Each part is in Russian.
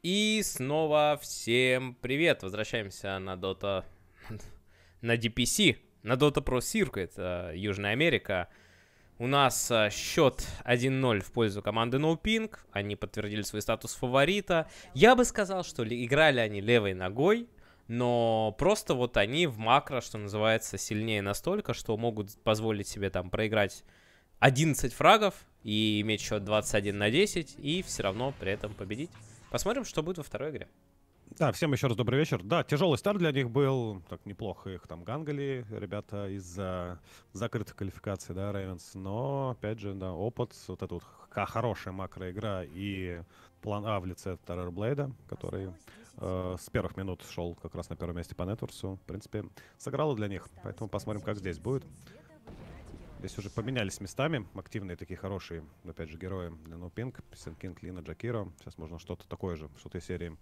И снова всем привет! Возвращаемся на Dota, на DPC, на Dota Pro Circuit, Южная Америка. У нас счет 1-0 в пользу команды NoPing. Они подтвердили свой статус фаворита. Я бы сказал, что играли они левой ногой, но просто вот они в макро, что называется, сильнее настолько, что могут позволить себе там проиграть 11 фрагов и иметь счет 21-10, и все равно при этом победить. Посмотрим, что будет во второй игре. Да, всем еще раз добрый вечер. Да, тяжелый старт для них был. Так неплохо их там гангали, ребята, из-за закрытых квалификаций, да, Ravens. Но, опять же, да, опыт, вот эта вот хорошая макроигра и план А в лице Terrorblade, который с первых минут шел как раз на первом месте по Нетворсу. В принципе, сыграло для них. Поэтому посмотрим, как здесь будет. Здесь уже поменялись местами. Активные такие хорошие, опять же, герои для NoPing. SenKing, Lina, Jakiro. Сейчас можно что-то такое же, что-то из серии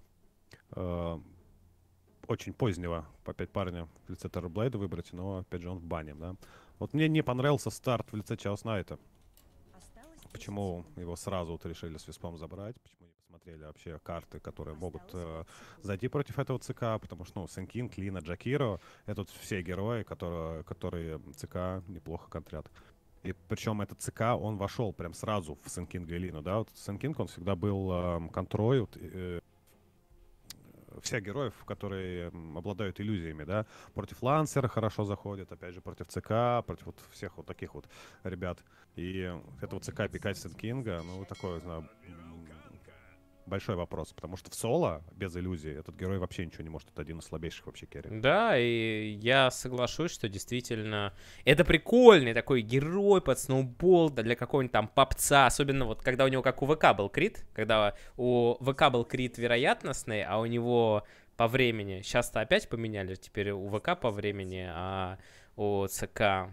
очень позднего опять парня в лице Terrorblade выбрать, но опять же он в бане, да. Вот мне не понравился старт в лице Chaos Knight. Почему его сразу вот решили с Виспом забрать? Почему не посмотрели вообще карты, которые могут зайти против этого ЦК? Потому что, ну, SenKing, Lina, Jakiro — это вот все герои, которые ЦК неплохо контрят. И причем этот ЦК, он вошел прям сразу в SenKing и Лину, да. Вот SenKing, он всегда был контроль, вот, всех героев, которые обладают иллюзиями, да, против Лансера хорошо заходит, опять же, против ЦК, против вот всех вот таких вот ребят. И этого ЦК пикать SenKing, ну, такой, знаю, большой вопрос, потому что в соло, без иллюзий, этот герой вообще ничего не может. Это один из слабейших вообще керри. Да, и я соглашусь, что действительно это прикольный такой герой под сноубол, да, для какого-нибудь там попца, особенно вот когда у него как у ВК был крит, когда у ВК был крит вероятностный, а у него по времени, сейчас-то опять поменяли, теперь у ВК по времени, а у ЦК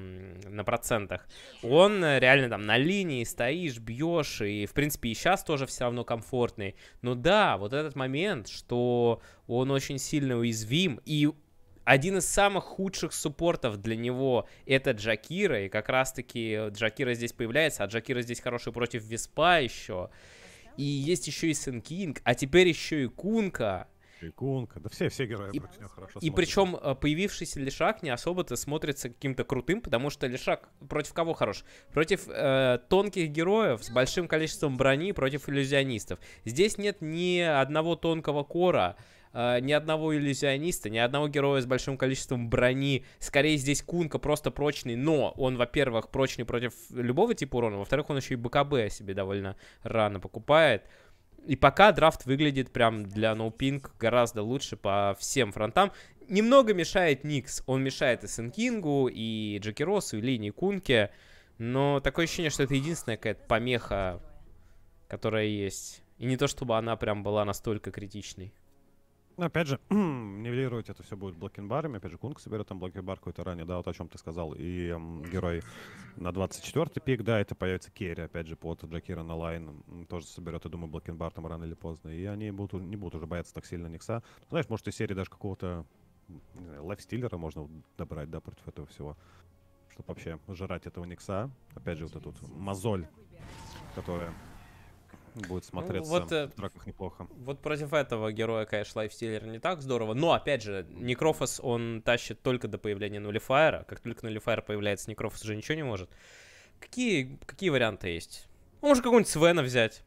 на процентах. Он реально там на линии стоишь, бьешь, и в принципе и сейчас тоже все равно комфортный. Но да, вот этот момент, что он очень сильно уязвим, и один из самых худших суппортов для него это Джакира, и как раз-таки Джакира здесь появляется, а Джакира здесь хороший против Виспа еще. И есть еще и SenKing, а теперь еще и Кунка. Кунка, да все герои против него хорошо И смотрятся. причем появившийся Лишак не особо-то смотрится каким-то крутым, потому что Лишак против кого хорош? Против тонких героев с большим количеством брони, против иллюзионистов. Здесь нет ни одного тонкого кора, ни одного иллюзиониста, ни одного героя с большим количеством брони. Скорее здесь Кунка просто прочный, но он, во-первых, прочный против любого типа урона, во-вторых, он еще и БКБ себе довольно рано покупает. И пока драфт выглядит прям для NoPing гораздо лучше по всем фронтам. Немного мешает Никс. Он мешает и SenKing, и Джакиросу, и Лине, и Кунке. Но такое ощущение, что это единственная какая-то помеха, которая есть. И не то, чтобы она прям была настолько критичной. Ну, опять же, нивелировать это все будет блокинбарами. Опять же, Кунг соберет там блокинбар какой-то ранее, да, вот о чем ты сказал. И герой на 24-й пик, да, это появится керри, опять же, под Джакира на лайн. Тоже соберет, я думаю, блокинбар там рано или поздно. И они не будут уже бояться так сильно Никса. Знаешь, может, из серии даже какого-то, не знаю, лайфстиллера можно добрать, да, против этого всего. Чтобы вообще жрать этого Никса. Опять же, вот эту вот мозоль, которая будет смотреться в драках неплохо. Вот против этого героя, конечно, лайфстиллер не так здорово. Но, опять же, Некрофос, он тащит только до появления нулифайера. Как только нулифайер появляется, Некрофос уже ничего не может. Какие варианты есть? Ну, можно какого-нибудь Свена взять.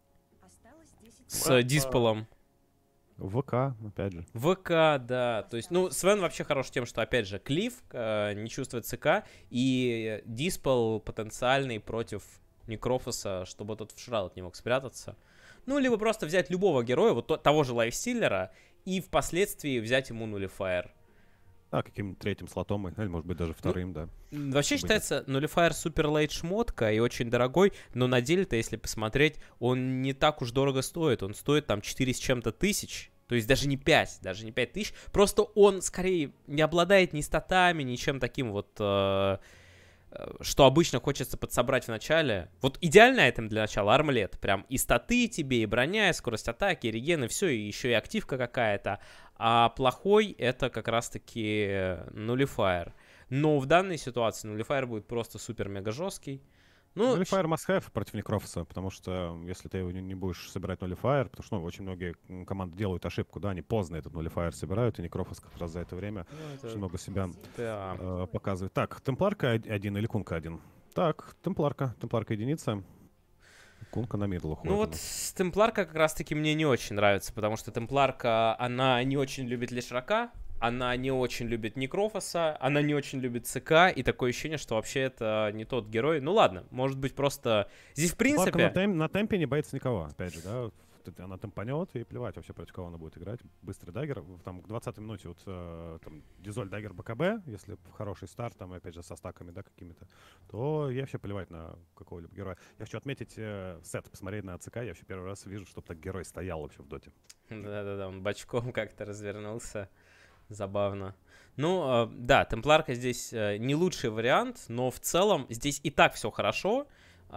С Диспелом. ВК, опять же. ВК, да. То есть, ну, Свен вообще хорош тем, что, опять же, Клифф не чувствует ЦК. И Диспел потенциальный против Некрофоса, чтобы тот в Шралот не мог спрятаться. Ну, либо просто взять любого героя, вот того же лайфстиллера, и впоследствии взять ему нулифайер. А, каким-нибудь третьим слотом, или, может быть, даже вторым, да. Вообще считается нулифайер супер лейт шмотка и очень дорогой, но на деле-то, если посмотреть, он не так уж дорого стоит. Он стоит там 4 с чем-то тысяч. То есть даже не 5 тысяч. Просто он скорее не обладает ни статами, ни чем таким вот... что обычно хочется подсобрать в начале. Вот идеальный айтем для начала — армлет. Прям и статы тебе, и броня, и скорость атаки, и реген, и все, и еще и активка какая-то. А плохой — это как раз-таки нулифайер. Но в данной ситуации нулифайер будет просто супер-мега жесткий. Ну, Nullifier must have против Некрофоса, потому что если ты его не будешь собирать Nullifier, потому что очень многие команды делают ошибку, да, они поздно этот Nullifier собирают, и Некрофос как раз за это время очень много себя да. показывает. Так, Темпларка один или Кунка один? Так, Темпларка единица. Кунка на мидл уходит. Ну вот Темпларка как раз-таки мне не очень нравится, потому что Темпларка, она не очень любит Лишрака, она не очень любит Некрофоса, она не очень любит ЦК, и такое ощущение, что вообще это не тот герой. Ну ладно, может быть просто... Здесь в принципе... На темпе не боится никого, опять же, да. Она темпанет, и плевать вообще, против кого она будет играть. Быстрый даггер. Там к 20-й минуте вот там Дизоль даггер БКБ, если хороший старт, там, опять же, со стаками, да, какими-то, то я вообще плевать на какого-либо героя. Я хочу отметить сет, посмотреть на ЦК, я вообще первый раз вижу, чтобы так герой стоял вообще в доте. Да-да-да, он бочком как-то развернулся. Забавно. Ну, да, Темпларка здесь не лучший вариант, но в целом здесь и так все хорошо.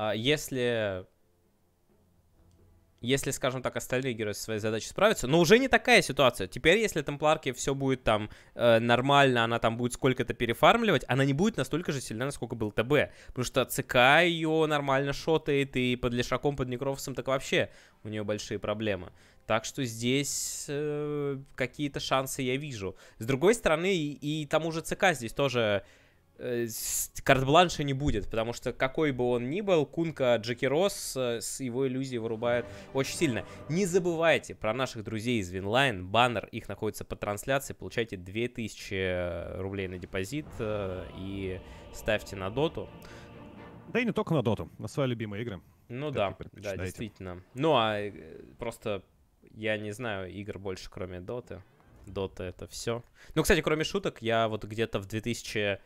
Если, скажем так, остальные герои со своей задачей справятся, но уже не такая ситуация. Теперь, если Темпларке все будет там нормально, она там будет сколько-то перефармливать, она не будет настолько же сильна, насколько был ТБ. Потому что ЦК ее нормально шотает, и под Лишаком, под Некрофосом так вообще у нее большие проблемы. Так что здесь какие-то шансы я вижу. С другой стороны, и тому же ЦК здесь тоже... карт-бланша не будет, потому что какой бы он ни был, Кунка Джеки Росс с его иллюзией вырубает очень сильно. Не забывайте про наших друзей из Винлайн, баннер, их находится под трансляцией, получайте 2000 рублей на депозит и ставьте на доту. Да и не только на доту, на свои любимые игры. Ну да, действительно. Ну а просто я не знаю игр больше, кроме доты. Дота это все. Ну, кстати, кроме шуток, я вот где-то в 2000,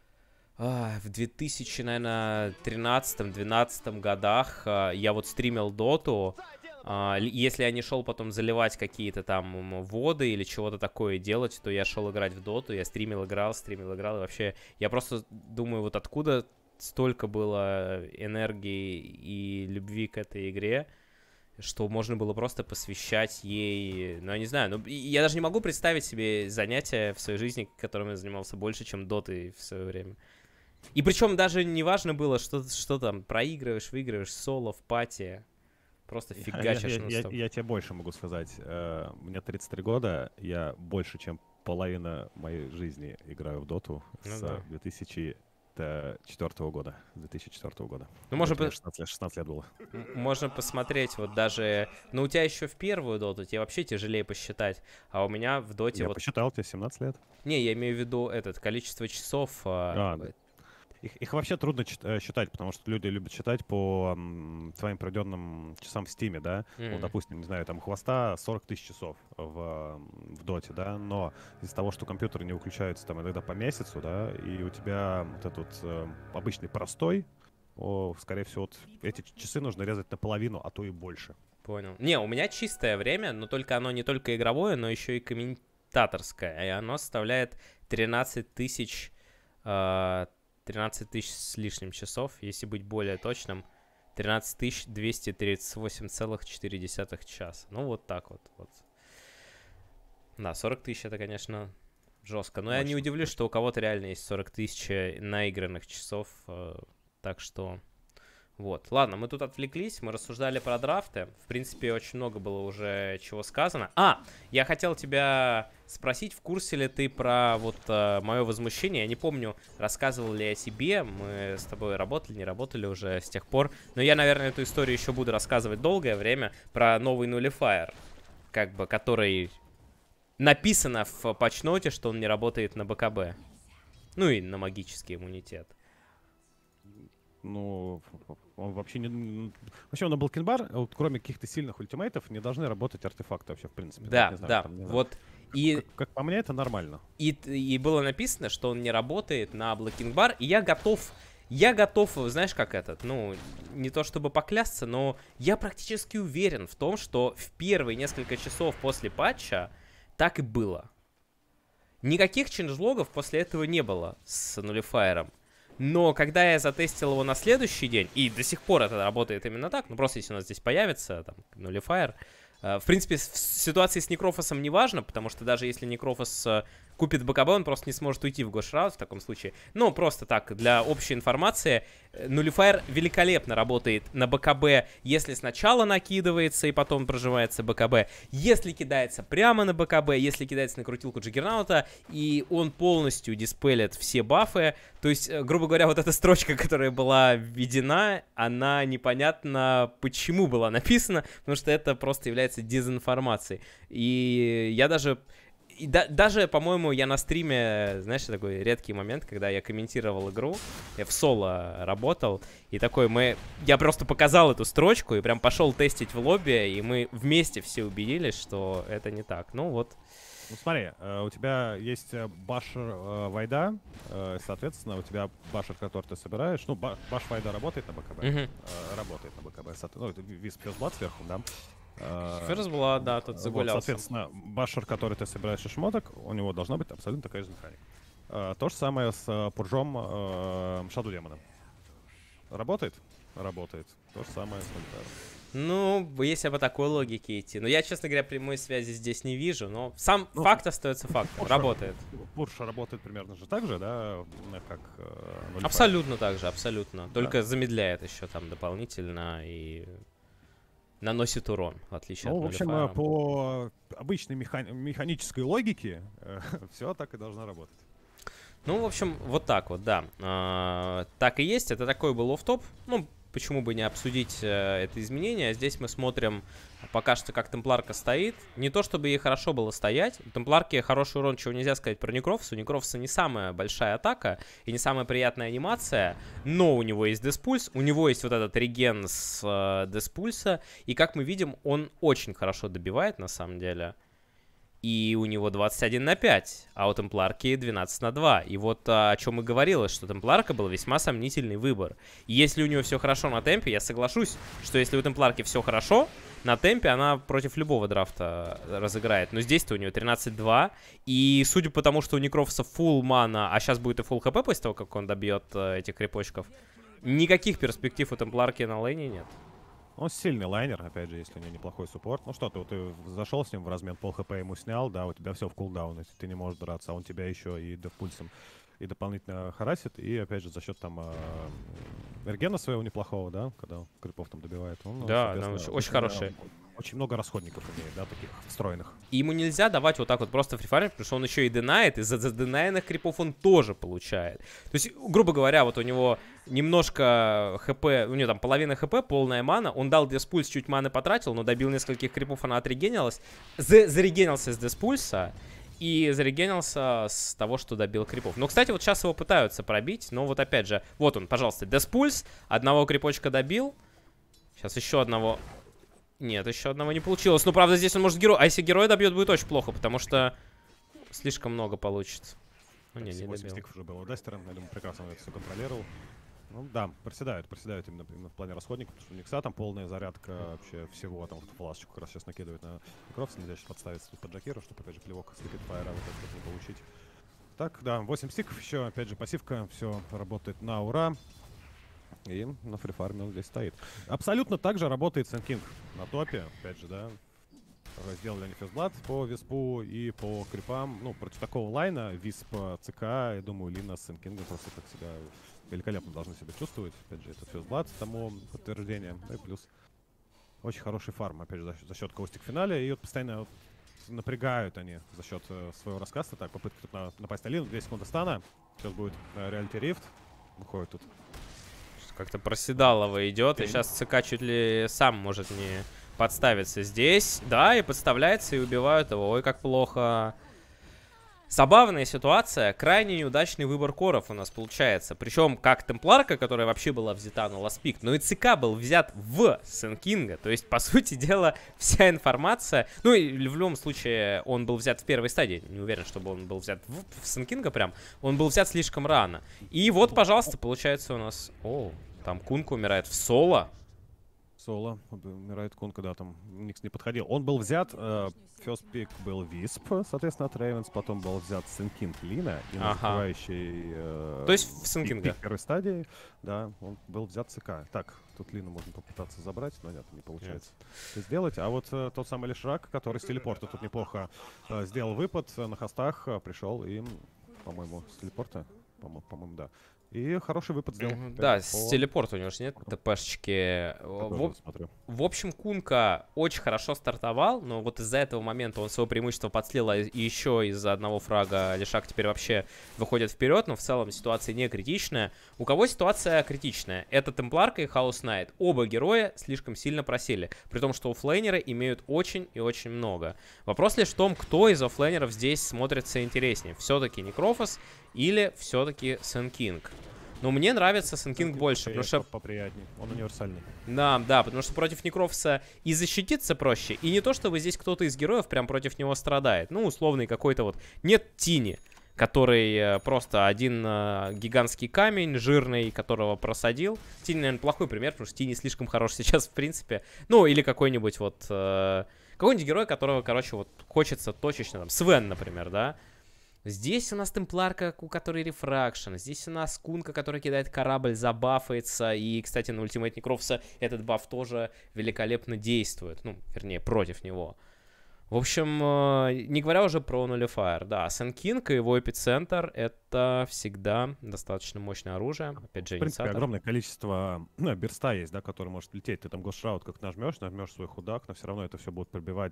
наверное, 13-12 годах я вот стримил доту. Если я не шел потом заливать какие-то там воды или чего-то такое делать, то я шел играть в доту, я стримил, играл, и вообще... Я просто думаю, вот откуда столько было энергии и любви к этой игре, что можно было просто посвящать ей, ну, я не знаю, ну, я даже не могу представить себе занятия в своей жизни, которым я занимался больше, чем дотой в свое время. И причем даже не важно было, что там, проигрываешь, выигрываешь, соло, в пати, просто фигачишь. Я тебе больше могу сказать. Мне 33 года, я больше, чем половина моей жизни играю в доту с 2004 года. С 2004 года. Ну, можно 16 лет было. Можно посмотреть, вот даже... Ну, у тебя еще в первую доту, тебе вообще тяжелее посчитать. А у меня в доте... Я посчитал, тебе 17 лет. Не, я имею в виду количество часов... Их вообще трудно считать, потому что люди любят считать по твоим проведенным часам в Стиме, да? Вот, допустим, не знаю, там хвоста 40 тысяч часов в доте, да? Но из-за того, что компьютеры не выключаются там иногда по месяцу, да, и у тебя вот этот обычный простой, скорее всего, вот эти часы нужно резать наполовину, а то и больше. Понял. Не, у меня чистое время, но только оно не только игровое, но еще и комментаторское. И оно составляет 13 тысяч с лишним часов, если быть более точным, 13 238,4 часа. Ну, вот так вот. Да, 40 тысяч это, конечно, жестко. Но я не удивлюсь, что у кого-то реально есть 40 тысяч наигранных часов. Так что... Вот. Ладно, мы тут отвлеклись, мы рассуждали про драфты. В принципе, очень много было уже чего сказано. Я хотел тебя спросить, в курсе ли ты про вот мое возмущение. Я не помню, рассказывал ли я тебе. Мы с тобой работали, не работали уже с тех пор. Но я, наверное, эту историю еще буду рассказывать долгое время. Про новый Nullifier, как бы, который написано в патчноте, что он не работает на БКБ. Ну и на магический иммунитет. Ну, он вообще не... Вообще, на Балкенбар, вот, кроме каких-то сильных ультимейтов, не должны работать артефакты вообще, в принципе. Да, не знаю, да. Там, не вот. И... Как по мне, это нормально. И было написано, что он не работает на Балкенбар, и я готов, знаешь, как этот, ну, не то чтобы поклясться, но я практически уверен в том, что в первые несколько часов после патча так и было. Никаких ченджлогов после этого не было с Nullifier. Но когда я затестил его на следующий день, и до сих пор это работает именно так, ну просто если у нас здесь появится там Nullifier, в принципе, в ситуации с Некрофосом не важно, потому что даже если Некрофос купит БКБ, он просто не сможет уйти в Гошраунд в таком случае. Ну, просто так, для общей информации, Nullifier великолепно работает на БКБ, если сначала накидывается и потом проживается БКБ, если кидается прямо на БКБ, если кидается на крутилку Джаггернаута, и он полностью диспелит все бафы. То есть, грубо говоря, вот эта строчка, которая была введена, она непонятно почему была написана, потому что это просто является дезинформацией. И я даже... даже, по-моему, я на стриме, знаешь, такой редкий момент, когда я комментировал игру, я в соло работал, и такой я просто показал эту строчку и прям пошел тестить в лобби, и мы вместе все убедились, что это не так. Ну вот. Ну смотри, у тебя есть башер вайда, соответственно, у тебя башер, который ты собираешь, ну, баш вайда работает на БКБ, работает на БКБ, ну, это виз плюс блад сверху, да. First Blood, да, тут загулялся. Вот, соответственно, башер, который ты собираешь из шмоток, у него должна быть абсолютно такая же механика. То же самое с пуржом Шаду Демона. Работает? Работает. То же самое с Nullifier. Ну, если по такой логике идти. Но я, честно говоря, прямой связи здесь не вижу, но сам факт остается фактом. Работает. Пурж работает примерно же так же, да, как Nullifier. Абсолютно так же, абсолютно. Только замедляет еще там дополнительно и... наносит урон, в отличие от Nullifier. В общем, Nullifier. по обычной механической логике все так и должно работать. Ну, в общем, вот так вот, да. Так и есть. Это такой был офф-топ. Ну, почему бы не обсудить это изменение. Здесь мы смотрим пока что, как темпларка стоит. Не то, чтобы ей хорошо было стоять. У темпларки хороший урон, чего нельзя сказать про Некровса. У Некровса не самая большая атака и не самая приятная анимация, но у него есть Деспульс, у него есть вот этот реген с Деспульса, и, как мы видим, он очень хорошо добивает, на самом деле. И у него 21/5, а у темпларки 12/2. И вот о чем и говорилось, что темпларка был весьма сомнительный выбор. И если у нее все хорошо на темпе, я соглашусь, что если у темпларки все хорошо, на темпе она против любого драфта разыграет. Но здесь-то у нее 13/2. И судя по тому, что у Некровса фулл мана, а сейчас будет и фулл хп после того, как он добьет этих крипочков, никаких перспектив у темпларки на лейне нет. Он сильный лайнер, опять же, если у него неплохой суппорт. Ну что ты зашел с ним в размен, пол хп ему снял, да, у тебя все в кулдаун, если ты не можешь драться, а он тебя еще и дефпульсом и дополнительно харасит, и опять же за счет там Эргена своего неплохого, да, когда крипов там добивает. Он, да, очень хороший. Очень много расходников имеет, да, таких встроенных. И ему нельзя давать вот так вот просто фрифармить, потому что он еще и денает, и за денайных крипов он тоже получает. То есть, грубо говоря, вот у него немножко хп, у него там половина хп, полная мана, он дал Деспульс, чуть маны потратил, но добил нескольких крипов, она отрегенилась, зарегенился с Деспульса, и зарегенился с того, что добил крипов. Но, кстати, вот сейчас его пытаются пробить, но вот опять же, вот он, пожалуйста, Деспульс, одного крипочка добил, сейчас еще одного... Нет, еще одного не получилось. Ну, правда, здесь он может герой... А если героя добьет, будет очень плохо, потому что слишком много получится. Ну, не добил. Стиков уже было у Дастера, я думаю, прекрасно это все контролировал. Ну, да, проседают именно в плане расходников, потому что у Никса там полная зарядка вообще всего. Там вот фласочку как раз сейчас накидывает на Некровса, нельзя сейчас подставиться тут под Джакира, чтобы, опять же, плевок с Ликвидфайра вот это не получить. Так, да, 8 стиков еще, опять же, пассивка, все работает на ура. И на фрифарме он здесь стоит. Абсолютно так же работает Сенкинг на топе, опять же, да. Сделали они фестблад по виспу и по крипам. Ну, против такого лайна, висп ЦК, я думаю, Лина с Сенкингом просто так себя великолепно должны себя чувствовать. Опять же, это фестблад тому подтверждение. Да, и плюс очень хороший фарм, опять же, за счет каустик в финале. И вот постоянно вот напрягают они за счет своего раскаста. Так, попытка тут напасть на Лину, 2 секунды стана. Сейчас будет Reality Rift. Выходит тут. Как-то проседалово идет, и сейчас ЦК чуть ли сам может не подставиться здесь. Да, и подставляется, и убивают его. Ой, как плохо. Забавная ситуация, крайне неудачный выбор коров у нас получается. Причем как темпларка, которая вообще была взята на ласпик, но и ЦК был взят в Сенкинга. То есть, по сути дела, вся информация... Ну, и в любом случае, он был взят в первой стадии. Не уверен, чтобы он был взят в Сенкинга прям. Он был взят слишком рано. И вот, пожалуйста, получается у нас... О, там Кунка умирает в соло. Соло, умирает Кунка, да, там Никс не подходил. Он был взят, first pick был Висп, соответственно, от Рейвенс, потом был взят Сенкинг Лина, и на закрывающей... То есть в Сенкинга. В первой стадии, да, он был взят ЦК. Так, Тут Лину можно попытаться забрать, но нет, не получается это сделать. А вот тот самый Лишак, который с телепорта тут неплохо сделал выпад на хостах, пришел и, по-моему, с телепорта, по-моему, да. И хороший выпад сделал. Да, с телепорта у него же нет ТПшечки. В общем, Кунка очень хорошо стартовал, но вот из-за этого момента он свое преимущество подслил, и еще из-за одного фрага Лишак теперь вообще выходит вперед, но в целом ситуация не критичная. У кого ситуация критичная? Это Темпларка и Хаус Найт. Оба героя слишком сильно просели, при том, что оффлейнеры имеют очень и очень много. Вопрос лишь в том, кто из оффлейнеров здесь смотрится интереснее. Все-таки Некрофос или все-таки Сэн Кинг? Но мне нравится Сэн Кинг больше, потому что... Поприятней, он универсальный. Да, потому что против Некрофоса и защититься проще, и не то, чтобы здесь кто-то из героев прям против него страдает. Ну, условный какой-то вот... Нет Тини, который просто один гигантский камень, жирный, которого просадил. Тини, наверное, плохой пример, потому что Тини слишком хорош сейчас, в принципе. Ну, или какой-нибудь вот... какой-нибудь герой, которого, короче, вот хочется точечно, там, Свен, например, да? Здесь у нас Темпларка, у которой рефракшн. Здесь у нас Кунка, который кидает корабль, забафается. И, кстати, на ультимейт Некрофоса этот баф тоже великолепно действует. Ну, вернее, против него. В общем, не говоря уже про Nullifier. Да, Сэн Кинг и его эпицентр — это всегда достаточно мощное оружие. Опять же, в принципе, огромное количество берста есть, да, который может лететь. Ты там Гошраут как нажмешь свой худак, но все равно это все будет пробивать.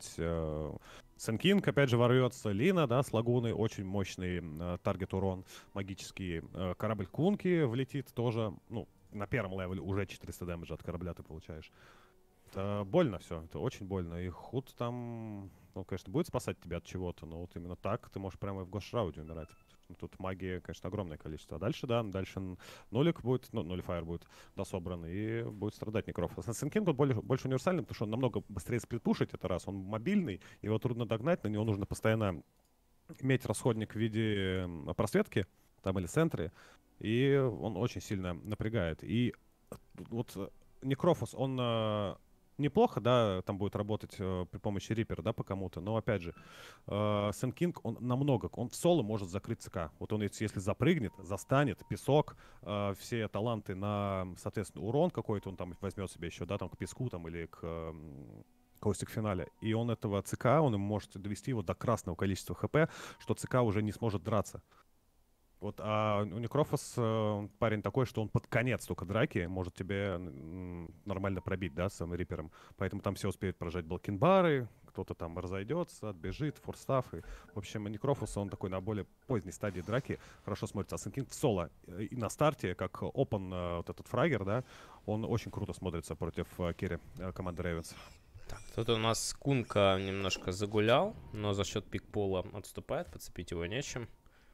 Сэн Кинг, опять же, ворвется. Лина, да, с лагуной, очень мощный таргет урон магический. Корабль Кунки влетит тоже, ну, на первом левеле уже 400 дэмэджа от корабля ты получаешь. Это больно все, это очень больно. И худ там, ну, конечно, будет спасать тебя от чего-то, но вот именно так ты можешь прямо и в Гошрауде умирать. Тут магии, конечно, огромное количество. А дальше, да, дальше нулик будет, ну, Nullifier будет дособран, и будет страдать Некрофос. Сэн Кинг больше универсальный, потому что он намного быстрее сплитпушить, это раз. Он мобильный, его трудно догнать, на него нужно постоянно иметь расходник в виде просветки, там, или центре, и он очень сильно напрягает. И вот Некрофос, он... неплохо, да, там будет работать при помощи Рипера, да, по кому-то, но, опять же, Сэн Кинг, он в соло может закрыть ЦК. Вот он, если запрыгнет, застанет, песок, все таланты на, соответственно, урон какой-то, он там возьмет себе еще, да, там, к песку, там, или к костик в финале, и он этого ЦК, он им может довести его до красного количества ХП, что ЦК уже не сможет драться. Вот, а у Некрофос парень такой, что он под конец только драки может тебе нормально пробить, да, с самым Рипером. Поэтому там все успеют прожать балкинбары, кто-то там разойдется, отбежит, форстав. И, в общем, Некрофос, он такой на более поздней стадии драки хорошо смотрится. А Сэн Кинг в соло и на старте, как опен вот этот фрагер, да, он очень круто смотрится против керри команды Ravens. Так, тут у нас Кунка немножко загулял, но за счет пикпола отступает, подцепить его нечем.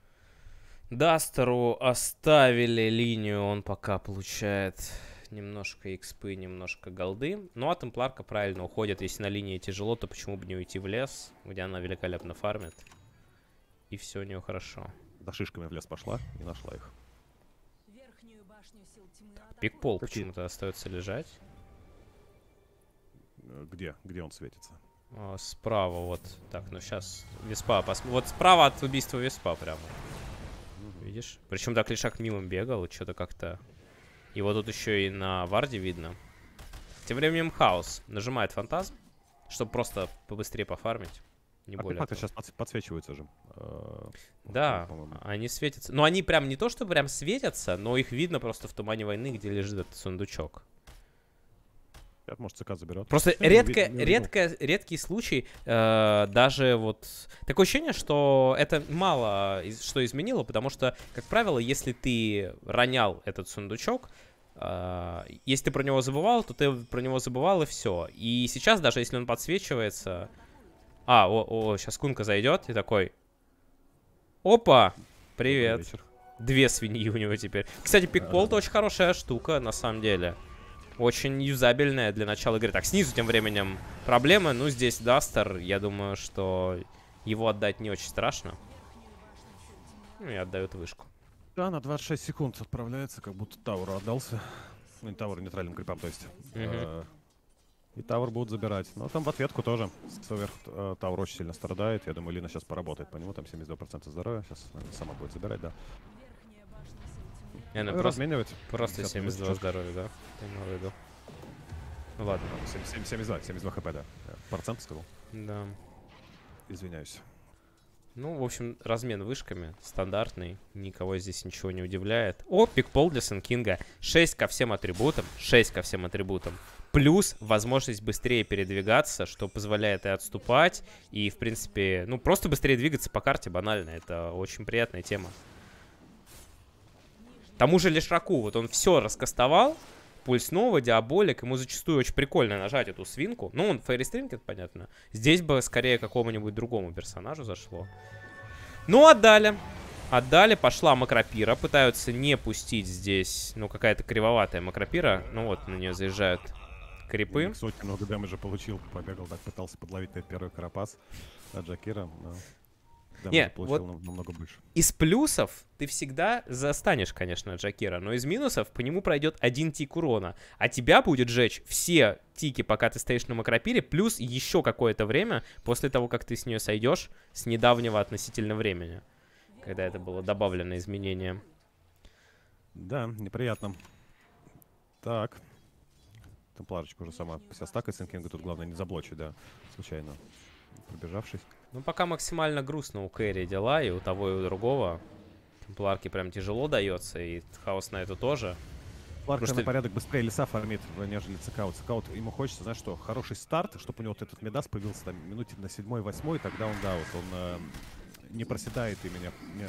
Дастеру оставили линию, он пока получает немножко экспы, немножко голды. Ну а Темпларка правильно уходит. Если на линии тяжело, то почему бы не уйти в лес, где она великолепно фармит. И все у нее хорошо. За шишками в лес пошла и нашла их. Пикпол почему-то остается лежать. Где он светится? Справа вот. Так, ну сейчас Веспа. Вот справа от убийства Веспа прямо. Видишь? Причем так Лишак мимо бегал, что-то как-то... Его тут еще и на варде видно. Тем временем Хаос нажимает фантазм, чтобы просто побыстрее пофармить. Не более артефакты сейчас подсвечиваются же. Да, они светятся. Но они прям не то, что прям светятся, но их видно просто в тумане войны, где лежит этот сундучок. Может, ЦК заберет. Просто редкий случай, даже вот... Такое ощущение, что это мало что изменило, потому что, как правило, если ты ронял этот сундучок, если ты про него забывал, то ты про него забывал, и все. И сейчас, даже если он подсвечивается... сейчас Кунка зайдет и такой... Опа! Привет. Две свиньи у него теперь. Кстати, пикпол-то очень хорошая штука, на самом деле. Очень юзабельная для начала игры. Так, снизу тем временем проблемы. Ну, здесь Дастер. Я думаю, что его отдать не очень страшно. Ну, и отдает вышку. Да, на 26 секунд отправляется, как будто Тауру отдался. Ну, не Тауру, нейтральным крипам, то есть. И Таур будут забирать. Но там в ответку тоже. Таур очень сильно страдает. Я думаю, Лина сейчас поработает по нему. Там 72% здоровья. Сейчас сама будет забирать, да. Просто 72 здоровья, да? Ты имел в виду. Ну ладно. 72 хп, да. Процент сказал. Да. Извиняюсь. Ну, в общем, размен вышками стандартный. Никого здесь ничего не удивляет. О, пикпол для Сенкинга. 6 ко всем атрибутам. 6 ко всем атрибутам. Плюс возможность быстрее передвигаться, что позволяет и отступать, и, в принципе, ну, просто быстрее двигаться по карте банально. Это очень приятная тема. Тому же Лешраку, вот он все раскастовал. Пульс Нова, Диаболик. Ему зачастую очень прикольно нажать эту свинку. Ну, он Фейри Стринг, это понятно. Здесь бы скорее какому-нибудь другому персонажу зашло. Ну, отдали. Отдали, пошла Макропира. Пытаются не пустить здесь, ну, какая-то кривоватая Макропира. Ну, вот, на нее заезжают крипы. Никс очень много дэмэджа получил. Побегал, так пытался подловить этот первый карапас от Джакира. Не, получил вот намного больше. из плюсов ты всегда застанешь, конечно, Джакира, но из минусов по нему пройдет 1 тик урона, а тебя будет жечь все тики, пока ты стоишь на Макропире, плюс еще какое-то время после того, как ты с нее сойдешь с недавнего относительно времени, когда это было добавлено изменение. Да, неприятно. Так. Темпларочка уже сама вся стакает Сенкинга. Тут главное не заблочить, да, случайно пробежавшись. Ну, пока максимально грустно у Кэрри дела, и у того, и у другого. Темпларке прям тяжело дается, и Хаос на это тоже. Темпларка что... на порядок быстрее леса фармит, нежели ЦК. Вот ЦК вот ему хочется, знаешь что, хороший старт, чтобы у него вот этот Медас появился там минуте на 7-8, тогда он, да, вот он не проседает именно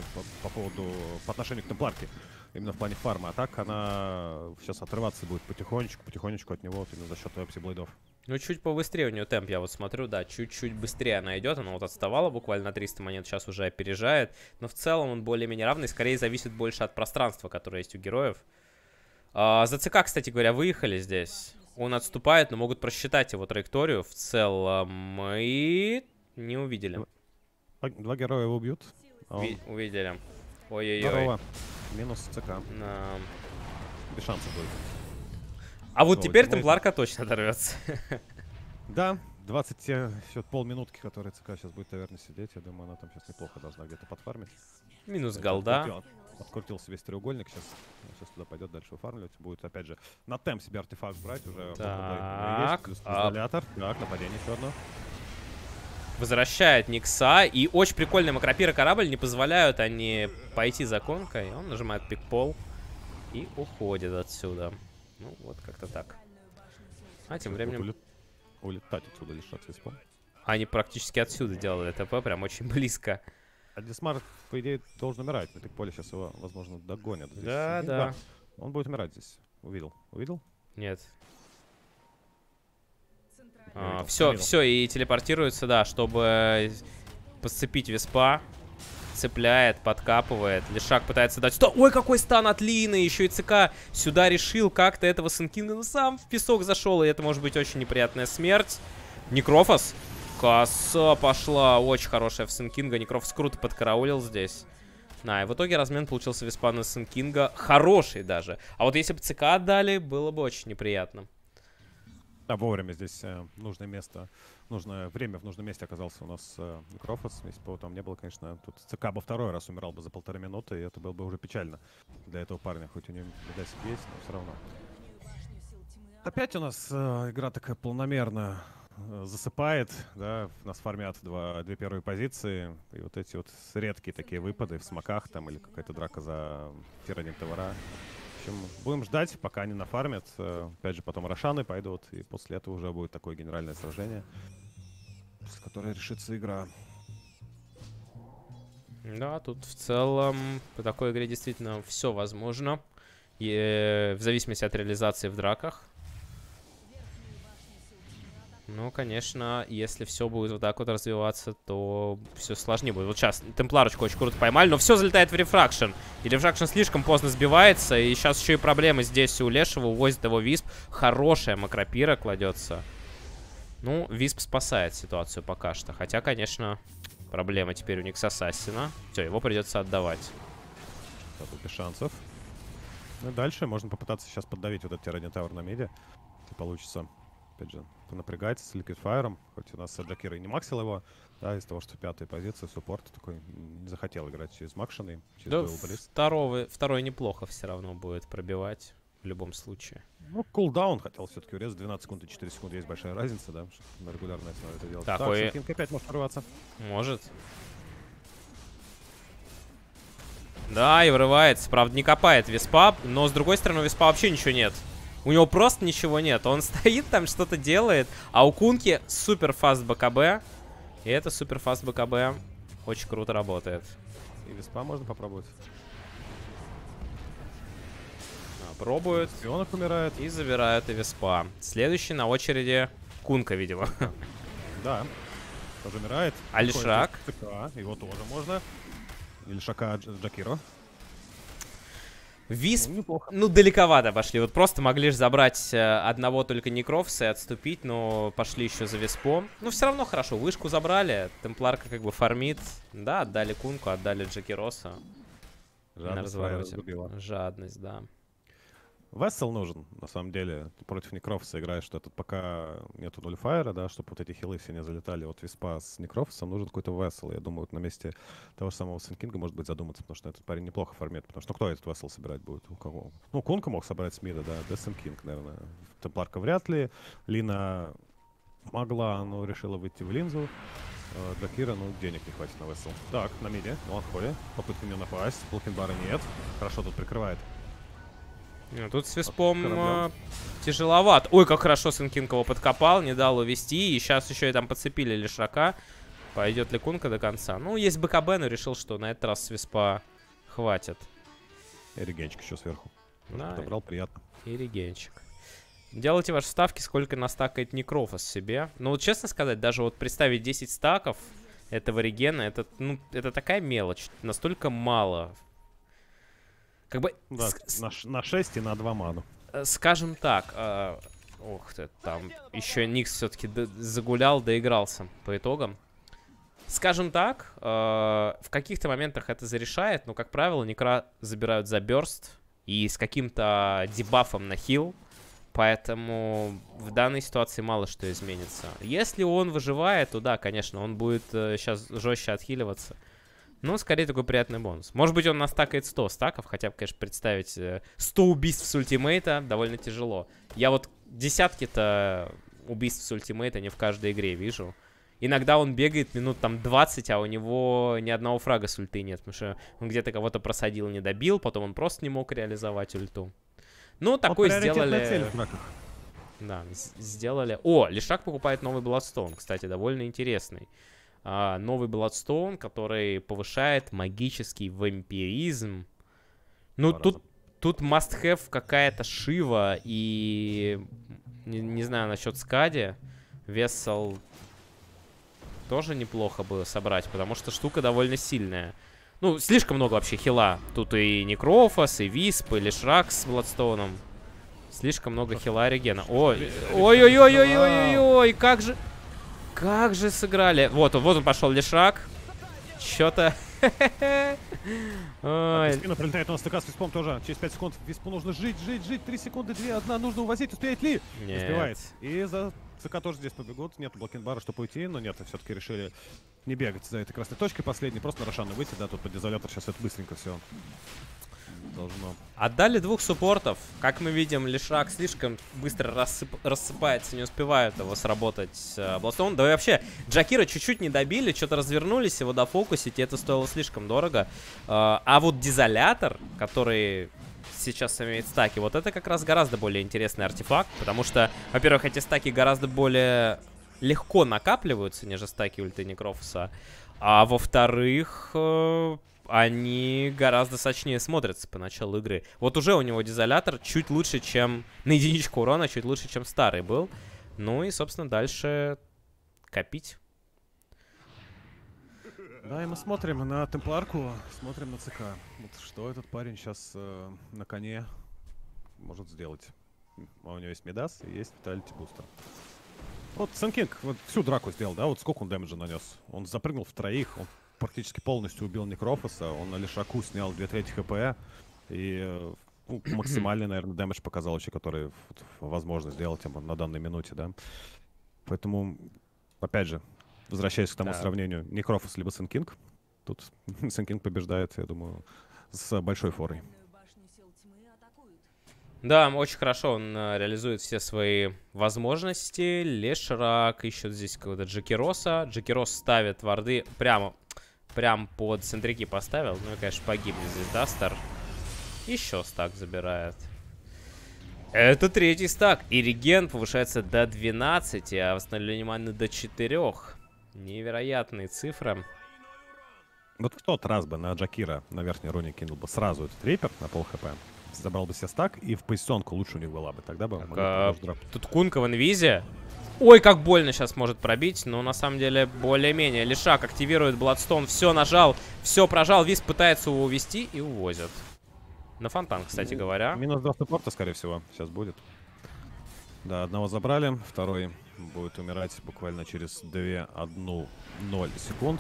по отношению к Темпларке. Именно в плане фарма. А так она сейчас отрываться будет потихонечку от него, вот именно за счет пси-блейдов. Ну, чуть побыстрее у нее темп, я вот смотрю, да, чуть-чуть быстрее она идет. Она вот отставала буквально на 300 монет, сейчас уже опережает. Но в целом он более-менее равный, скорее зависит больше от пространства, которое есть у героев. За ЦК, кстати говоря, выехали здесь. Он отступает, но могут просчитать его траекторию в целом. И не увидели. Два героя его убьют. Увидели. Ой-ой-ой. Здорово. Минус ЦК. Да. Без шансов будет. А вот теперь Темпларка точно оторвется. Да, 20, еще полминутки, которые ЦК сейчас будет, наверное, сидеть. Я думаю, она там сейчас неплохо должна где-то подфармить. Минус голда. Открутился весь треугольник. Сейчас туда пойдет дальше офармливать. Будет, опять же, на темп себе артефакт брать. Уже так, плюс изолятор. Так, нападение еще одно. Возвращает Никса. И очень прикольная Макропира корабль. Не позволяют они пойти за конкой. Он нажимает пикпол. И уходит отсюда. Ну, вот как-то так. А тем временем... Улетать отсюда лишь от виспом. Они практически отсюда делали ТП, прям очень близко. А Дисмарт, по идее, должен умирать. На пикполе сейчас его, возможно, догонят. Здесь. Да. Он будет умирать здесь. Увидел? Увидел? Нет. Все, и телепортируется, да, чтобы подцепить виспа. Цепляет, подкапывает. Лишак пытается дать... Ой, какой стан от Лины! Еще и ЦК сюда решил как-то этого Сенкинга. Ну, сам в песок зашел, и это может быть очень неприятная смерть. Некрофос. Коса пошла. Очень хорошая в Сенкинга. Некрофос круто подкараулил здесь. Да, и в итоге размен получился виспа на Сенкинга. Хороший даже. А вот если бы ЦК отдали, было бы очень неприятно. Да, вовремя здесь нужное место, нужное время в нужном месте оказался у нас Некрофос. Если бы его там не было, конечно, тут ЦК бы второй раз умирал бы за 1,5 минуты, и это было бы уже печально для этого парня. Хоть у него медасик есть, но все равно. Опять у нас игра такая полномерно засыпает, да, нас фармят две первые позиции, и вот эти вот редкие такие выпады в смоках там, или какая-то драка за тиранин товара. Будем ждать, пока они нафармят. Опять же, потом Рошаны пойдут, и после этого уже будет такое генеральное сражение, с которой решится игра. Да, тут в целом по такой игре действительно все возможно. И в зависимости от реализации в драках. Ну, конечно, если все будет вот так вот развиваться, то все сложнее будет. Вот сейчас Темпларочку очень круто поймали, но все залетает в рефракшн. И рефракшн слишком поздно сбивается, и сейчас еще и проблемы здесь у Лешего, увозит его Висп. Хорошая Макропира кладется. Ну, Висп спасает ситуацию пока что. Хотя, конечно, проблема теперь у Никс Ассасина. Все, его придется отдавать. Тут без шансов. Ну и дальше можно попытаться сейчас поддавить вот этот тиранин тавр на миде, если получится. Опять же, понапрягается с Liquidfire'ом, хоть у нас Джакира и не максил его, да, из-за того, что пятая позиция, суппорт такой не захотел играть через Макшины, через да, второй неплохо все равно будет пробивать. в любом случае. Ну, кулдаун хотел все-таки урезать. 12 секунд и 4 секунды. Есть большая разница, да? На регулярной основе это делать. Такой... Так, King опять может врываться. Может. Да, и врывается. Правда, не копает Виспа, но с другой стороны у Виспа вообще ничего нет. У него просто ничего нет. Он стоит там, что-то делает, а у Кунки супер фаст БКБ. И это супер фаст БКБ очень круто работает. И Виспа можно попробовать. Пробуют. Шпионок умирает. И забирают и Виспа. Следующий на очереди Кунка, видимо. Да. Тоже умирает. Алишак. Его тоже можно. Ильшака Джакиро. Висп, Ну, неплохо. ну, далековато пошли. Вот просто могли же забрать одного только Некрофса и отступить, но пошли еще за Виспом. Ну, все равно хорошо. Вышку забрали. Темпларка как бы фармит. Да, отдали Кунку, отдали Джакироса. На развороте. Жадность, да. Вессел нужен, на самом деле. Ты против Некрофса играешь, что тут пока нету нульфайра, да, чтобы вот эти хилы все не залетали. Вот Виспа с Некрофсом нужен какой-то Вессел. Я думаю, вот на месте того же самого Сенкинга может быть задуматься, потому что этот парень неплохо фармит. Потому что ну, кто этот Вессел собирать будет? У кого? Ну, Кунка мог собрать с мида, да, да Сенкинг, наверное. Темпларка вряд ли. Лина могла, но решила выйти в линзу. Джакира, ну, денег не хватит на Вессел. Так, на миде, на отходе. Попытка не напасть. Блокинбара нет. Хорошо тут прикрывает. Тут с Виспом тяжеловато. Ой, как хорошо Сенкинг его подкопал, не дал увести. И сейчас еще и там подцепили Лишака. Пойдет ли Кунка до конца? Ну, есть БКБ, но решил, что на этот раз с Виспа хватит. И регенчик еще сверху. Да, подобрал, приятно. И регенчик. Делайте ваши ставки, сколько настакает Некрофос себе. Ну, вот честно сказать, даже вот представить 10 стаков этого регена, это, ну, это такая мелочь. Настолько мало. Как бы... Да, на 6 и на 2 ману. Скажем так, ох ты, там еще Никс все-таки загулял, доигрался по итогам. Скажем так, в каких-то моментах это зарешает, но, как правило, Некра забирают за бёрст и с каким-то дебафом на хил, поэтому в данной ситуации мало что изменится. Если он выживает, то да, конечно, он будет сейчас жестче отхиливаться. Ну, скорее, такой приятный бонус. Может быть, он настакает 100 стаков. Хотя бы, конечно, представить 100 убийств с ультимейта довольно тяжело. Я вот десятки-то убийств с ультимейта не в каждой игре вижу. Иногда он бегает минут там 20, а у него ни одного фрага с ульты нет. Потому что он где-то кого-то просадил, не добил. Потом он просто не мог реализовать ульту. Ну, такой сделали... Да, сделали... О, Лишак покупает новый Bloodstone. Кстати, довольно интересный. Новый Bloodstone, который повышает магический вампиризм. Ну, тут must-have какая-то Шива и... Не знаю насчет Скади. Вессел тоже неплохо бы собрать, потому что штука довольно сильная. Ну, слишком много вообще хила. Тут и Некрофос, и Висп, и Лишрак с Бладстоуном. Слишком много хила регена. Ой, ой-ой-ой-ой-ой-ой, как же... Как же сыграли. Вот он пошел Лишрак. Чё-то... Спина пролетает у нас ТК с Виспом тоже. Через 5 секунд Виспу нужно жить. 3 секунды, 2, 1. Нужно увозить. Успеет ли? Нет. Успевает. И за ЦК тоже здесь побегут. Нет блокинбара, чтобы уйти. Но нет, все-таки решили не бегать за этой красной точкой последней. Просто на Рошану выйти. Да, тут под дезолятор сейчас это быстренько все должно. Отдали двух суппортов. Как мы видим, Лишрак слишком быстро рассыпается, не успевает его сработать Бластон. Да и вообще, Джакира чуть-чуть не добили, что-то развернулись, его дофокусить, и это стоило слишком дорого. А вот дезолятор, который сейчас имеет стаки, вот это как раз гораздо более интересный артефакт, потому что, во-первых, эти стаки гораздо более легко накапливаются, нежели стаки ульты Некрофоса, а во-вторых... они гораздо сочнее смотрятся по началу игры. Вот уже у него дезолятор чуть лучше, чем... На единичку урона чуть лучше, чем старый был. Ну и, собственно, дальше копить. Да, и мы смотрим на Темпларку, смотрим на ЦК. Вот что этот парень сейчас на коне может сделать. У него есть Мидас и есть Vitality Booster. Вот Сенкинг вот всю драку сделал, да? Вот сколько он дэмэджа нанес? Он запрыгнул в троих, он практически полностью убил Некрофоса, он на Лишаку снял 2/3 хп, и ну, максимальный, наверное, дэмэдж показал вообще, который возможно сделать ему на данной минуте, да. Поэтому, опять же, возвращаясь к тому сравнению, Некрофос либо Сенкинг, тут Сенкинг побеждает, я думаю, с большой форой. Да, очень хорошо он реализует все свои возможности. Лешрак ищет здесь какого-то Джекироса. Джекирос ставит варды прям под центрики поставил. Ну и, конечно, погибнет здесь Дастер. Еще стак забирает. Это третий стак. И реген повышается до 12, а восстановление маны до 4. Невероятные цифры. Вот в тот раз бы на Джакира на верхней руне кинул бы сразу этот рейпер на пол хп. Забрал бы себе стак, и в позиционку лучше у них была бы. Тогда бы тут Кунка в инвизе. Ой, как больно сейчас может пробить. Но на самом деле более-менее. Лишак активирует Бладстоун. Все нажал, все прожал. Виз пытается его увести и увозят. На фонтан, кстати говоря. Минус 2 суппорта, скорее всего, сейчас будет. Да, одного забрали. Второй будет умирать буквально через 2-1-0 секунд.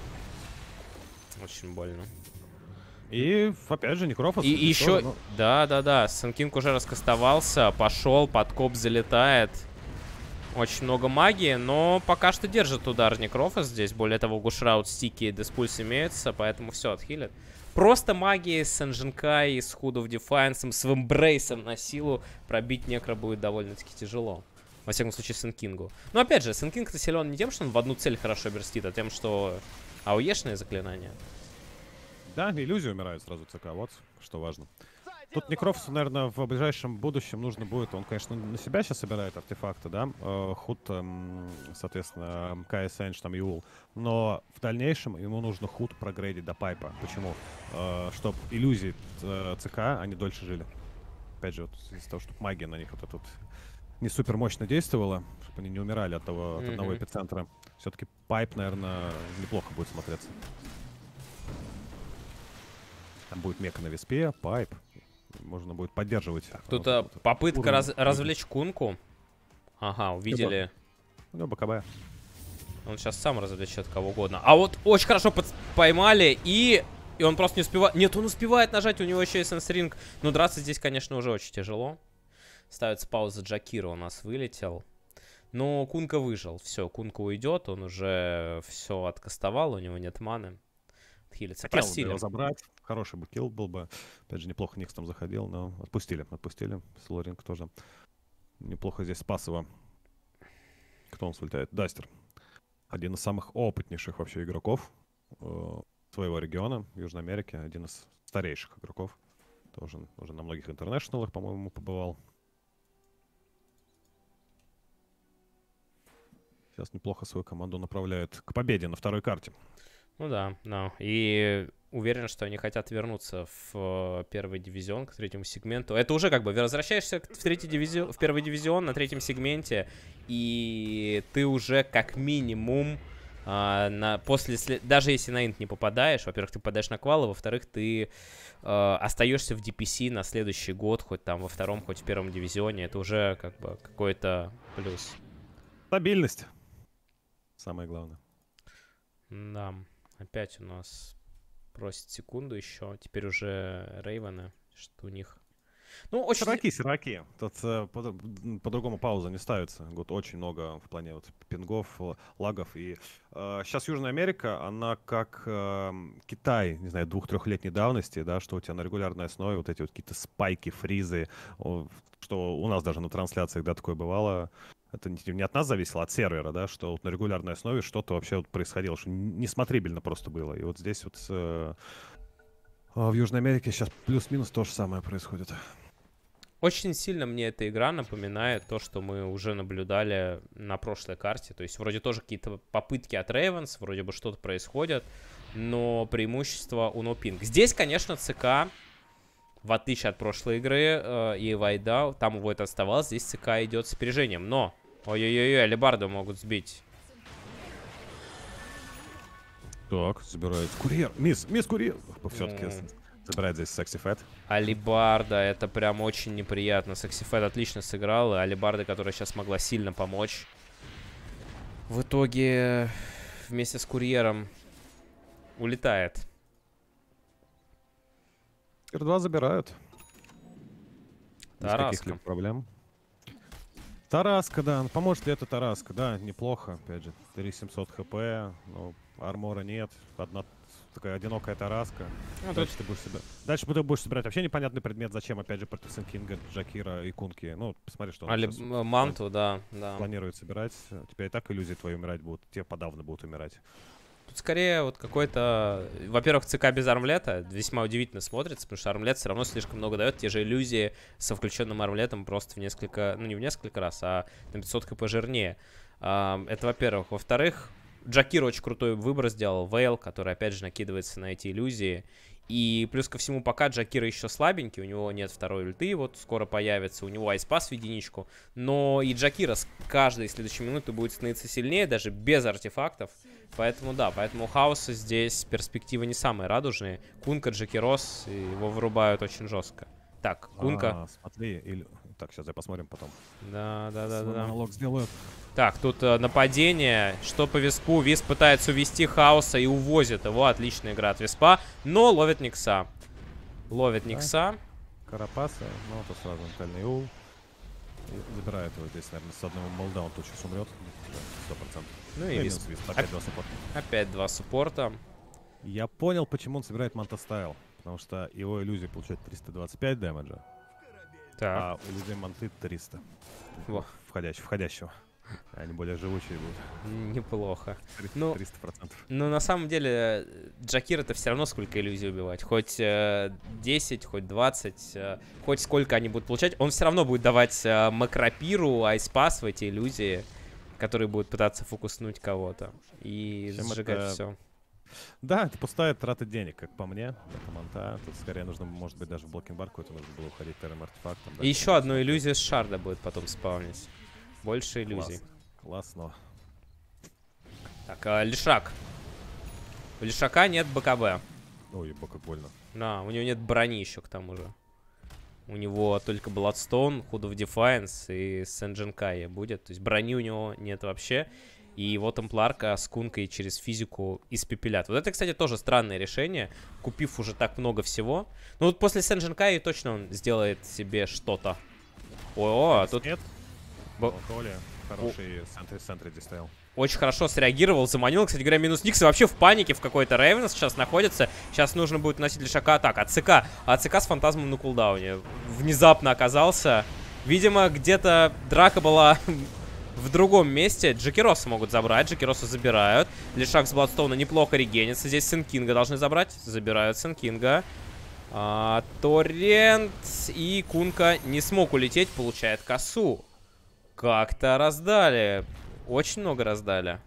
Очень больно. И опять же Некрофос. И еще... Да. Санкинг уже раскастовался. Пошел, подкоп залетает. Очень много магии, но пока что держит удар Некрофос здесь. Более того, Гушраут, стики и Деспульс имеются, поэтому все отхилит. Просто магией с Энжинкай, с Hood of Defiance, с Эмбрейсом на силу пробить Некро будет довольно-таки тяжело. Во всяком случае, Сенкингу. Но опять же, Сенкинг-то силен не тем, что он в одну цель хорошо берстит, а тем, что АОЕшные заклинания. Да, иллюзии умирают сразу ЦК, вот что важно. Тут Некрофосу, наверное, в ближайшем будущем нужно будет... Он, конечно, на себя сейчас собирает артефакты, да? Худ, соответственно, КС Эндж, там, Юл. Но в дальнейшем ему нужно худ прогрейдить до пайпа. Почему? Чтобы иллюзии ЦК, они дольше жили. Опять же, вот из-за того, чтобы магия на них вот эта вот не супер мощно действовала, чтобы они не умирали от одного эпицентра. Все-таки пайп, наверное, неплохо будет смотреться. Там будет мека на виспе, пайп. Можно будет поддерживать. Тут попытка развлечь Кунку. Ага, увидели. Ну, БКБ. Он сейчас сам развлечет кого угодно. А вот очень хорошо поймали, и он просто не успевает. Нет, он успевает нажать, у него еще и сенсоринг. Но драться здесь, конечно, уже очень тяжело. Ставится пауза, Джакира у нас вылетел. Но Кунка выжил. Все, Кунка уйдет, он уже все откастовал, у него нет маны. Хилится. Хотел его забрать. Хороший бы килл был бы. Опять же, неплохо Никс там заходил, но отпустили. Слоринг тоже неплохо здесь спас его. Кто он улетает? Дастер. Один из самых опытнейших вообще игроков своего региона в Южной Америке. Один из старейших игроков. Тоже уже на многих интернешналах, по-моему, побывал. Сейчас неплохо свою команду направляет к победе на второй карте. Ну да. И уверен, что они хотят вернуться в первый дивизион, к третьему сегменту. Это уже как бы возвращаешься в первый дивизион на третьем сегменте, и ты уже как минимум даже если на инт не попадаешь, во-первых, ты попадаешь на квалы, во-вторых, ты остаешься в DPC на следующий год, хоть там во втором, хоть в первом дивизионе. Это уже как бы какой-то плюс. Стабильность. Самое главное. Да. Опять у нас просит секунду еще. Теперь уже Рейвены, что у них... Ну, очень... Сираки. Тут по-другому пауза не ставится. Вот очень много в плане вот пингов, лагов. И сейчас Южная Америка, она как Китай, не знаю, 2-3-летней давности, да, что у тебя на регулярной основе вот эти вот какие-то спайки, фризы, что у нас даже на трансляциях, да, такое бывало. Это не от нас зависело, а от сервера, да, что вот на регулярной основе что-то вообще вот происходило, что несмотрибельно просто было. И вот здесь вот в Южной Америке сейчас плюс-минус то же самое происходит. Очень сильно мне эта игра напоминает то, что мы уже наблюдали на прошлой карте. То есть вроде тоже какие-то попытки от Ravens, вроде бы что-то происходит, но преимущество у No Ping. Здесь, конечно, ЦК, в отличие от прошлой игры и Вайда, там его это оставалось, здесь ЦК идет с опережением. Но, ой-ой-ой, алибарду могут сбить. Так, забирает курьер. Мисс курьер. Все-таки забирает здесь Секси Фэт. Алибарда, это прям очень неприятно. Секси Фэт отлично сыграл, и Алибарда, которая сейчас могла сильно помочь, в итоге вместе с курьером улетает. Р2 забирают. Без Тараска. каких-либо проблем. Тараска, да. Ну, поможет ли это Тараска? Да, неплохо. Опять же, 3700 хп, но армора нет. Одна такая одинокая Тараска. Ну, Дальше ты будешь собирать вообще непонятный предмет. Зачем, опять же, против Сенкинга, Джакира и Кунки. Ну, посмотри, что он сейчас манту, да, да. планирует собирать. У тебя и так иллюзии твои умирать будут. Те подавно будут умирать. Тут скорее вот какой-то... Во-первых, ЦК без армлета весьма удивительно смотрится, потому что армлет все равно слишком много дает. Те же иллюзии со включенным армлетом просто в несколько... Ну, не в несколько раз, а на 500 хп жирнее. Это во-первых. Во-вторых, Джакир очень крутой выбор сделал. Вейл, который опять же накидывается на эти иллюзии. И плюс ко всему, пока Джакира еще слабенький, у него нет второй ульты, вот скоро появится, у него айспас в единичку. Но и Джакира с каждой следующей минуты будет становиться сильнее, даже без артефактов. Поэтому да, поэтому у Хаоса здесь перспективы не самые радужные. Кунка, Джакирос, его вырубают очень жестко. Так, Кунка. Смотри, так, сейчас я посмотрим потом. Да. Монолог сделают. Так, тут нападение. Что по Виспу? Висп пытается увести Хаоса и увозит его. Отличная игра от Виспа. Но ловит Никса. Никса. Карапаса. Ну, то сразу ментальный ул. И забирает его здесь, наверное, с одного молда. Он тут сейчас умрет. 100%. Ну и Висп. Опять два суппорта. Опять два суппорта. Я понял, почему он собирает Мантастайл. Потому что его иллюзия получает 325 дэмэджа. Так. А иллюзия манты 300. Во. Входящего. Они более живучие будут. Неплохо. 300%. Ну, на самом деле, Джакир это все равно сколько иллюзий убивать. Хоть 10, хоть 20, хоть сколько они будут получать. Он все равно будет давать Макропиру, айспас в эти иллюзии, которые будут пытаться фокуснуть кого-то. И сжигать все. Да, это пустая трата денег, как по мне. Это манта. Тут скорее нужно, может быть, даже в блокинг-бар какой-то нужно было уходить вторым артефактом. И еще одну иллюзию с шарда будет потом спавнить. Больше иллюзий. Классно. Так, Лишак. У Лишака нет БКБ. Ой, как больно. Да, у него нет брони еще к тому же. У него только Bloodstone, Hood of Defiance и Сенджинкай будет. То есть брони у него нет вообще. И его темпларка с Кункой через физику испепелят. Вот это, кстати, тоже странное решение, купив уже так много всего. Ну вот после Сенджинкай точно он сделает себе что-то. О, а тут... Нет? Коля хороший центр здесь стоял. Очень хорошо среагировал, заманил. Кстати говоря, минус Никс вообще в панике в какой-то. Рейвен сейчас находится. Сейчас нужно будет носить Лишака атак. АЦК с фантазмом на кулдауне. Внезапно оказался. Видимо, где-то драка была... В другом месте Джакироса могут забрать. Джакироса забирают. Лишак с Бладстоуна неплохо регенится. Здесь Сенкинга должны забрать. Забирают Сенкинга. Торрент и Кунка не смог улететь. Получает косу. Как-то раздали. Очень много раздали.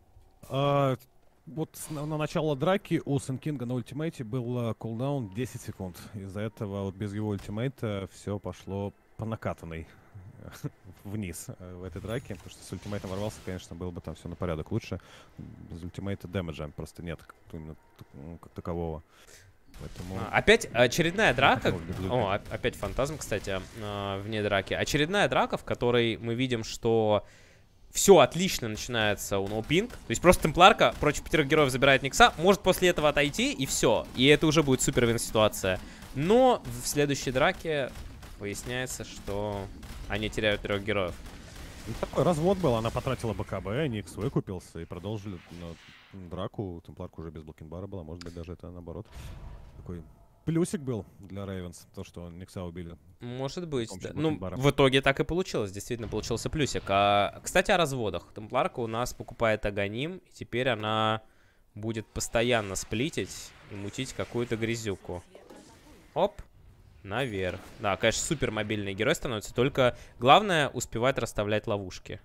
Вот на начало драки у Сенкинга на ультимейте был кулдаун 10 секунд. Из-за этого вот без его ультимейта все пошло по накатанной вниз в этой драке, потому что с ультимейтом ворвался, конечно, было бы там все на порядок лучше. Без ультимейта дэмэджа просто нет именно как такового. Поэтому... Опять очередная драка. О, опять фантазм, кстати, вне драки. Очередная драка, в которой мы видим, что все отлично начинается у NoPink. То есть просто темпларка против 5 героев забирает Никса, может после этого отойти и все. И это уже будет супер вин ситуация. Но в следующей драке выясняется, что они теряют 3 героев. Ну, такой развод был, она потратила БКБ, Никс выкупился и продолжили драку. Темпларка уже без блокинбара была, может быть, даже это наоборот. Такой плюсик был для Рейвенс, то, что Никса убили. Может быть, да. Ну, в итоге так и получилось, действительно получился плюсик. Кстати, о разводах. Темпларка у нас покупает Аганим, и теперь она будет постоянно сплитить и мутить какую-то грязюку. Оп. Наверх. Да, конечно, супер мобильный герой становится. Только главное успевать расставлять ловушки.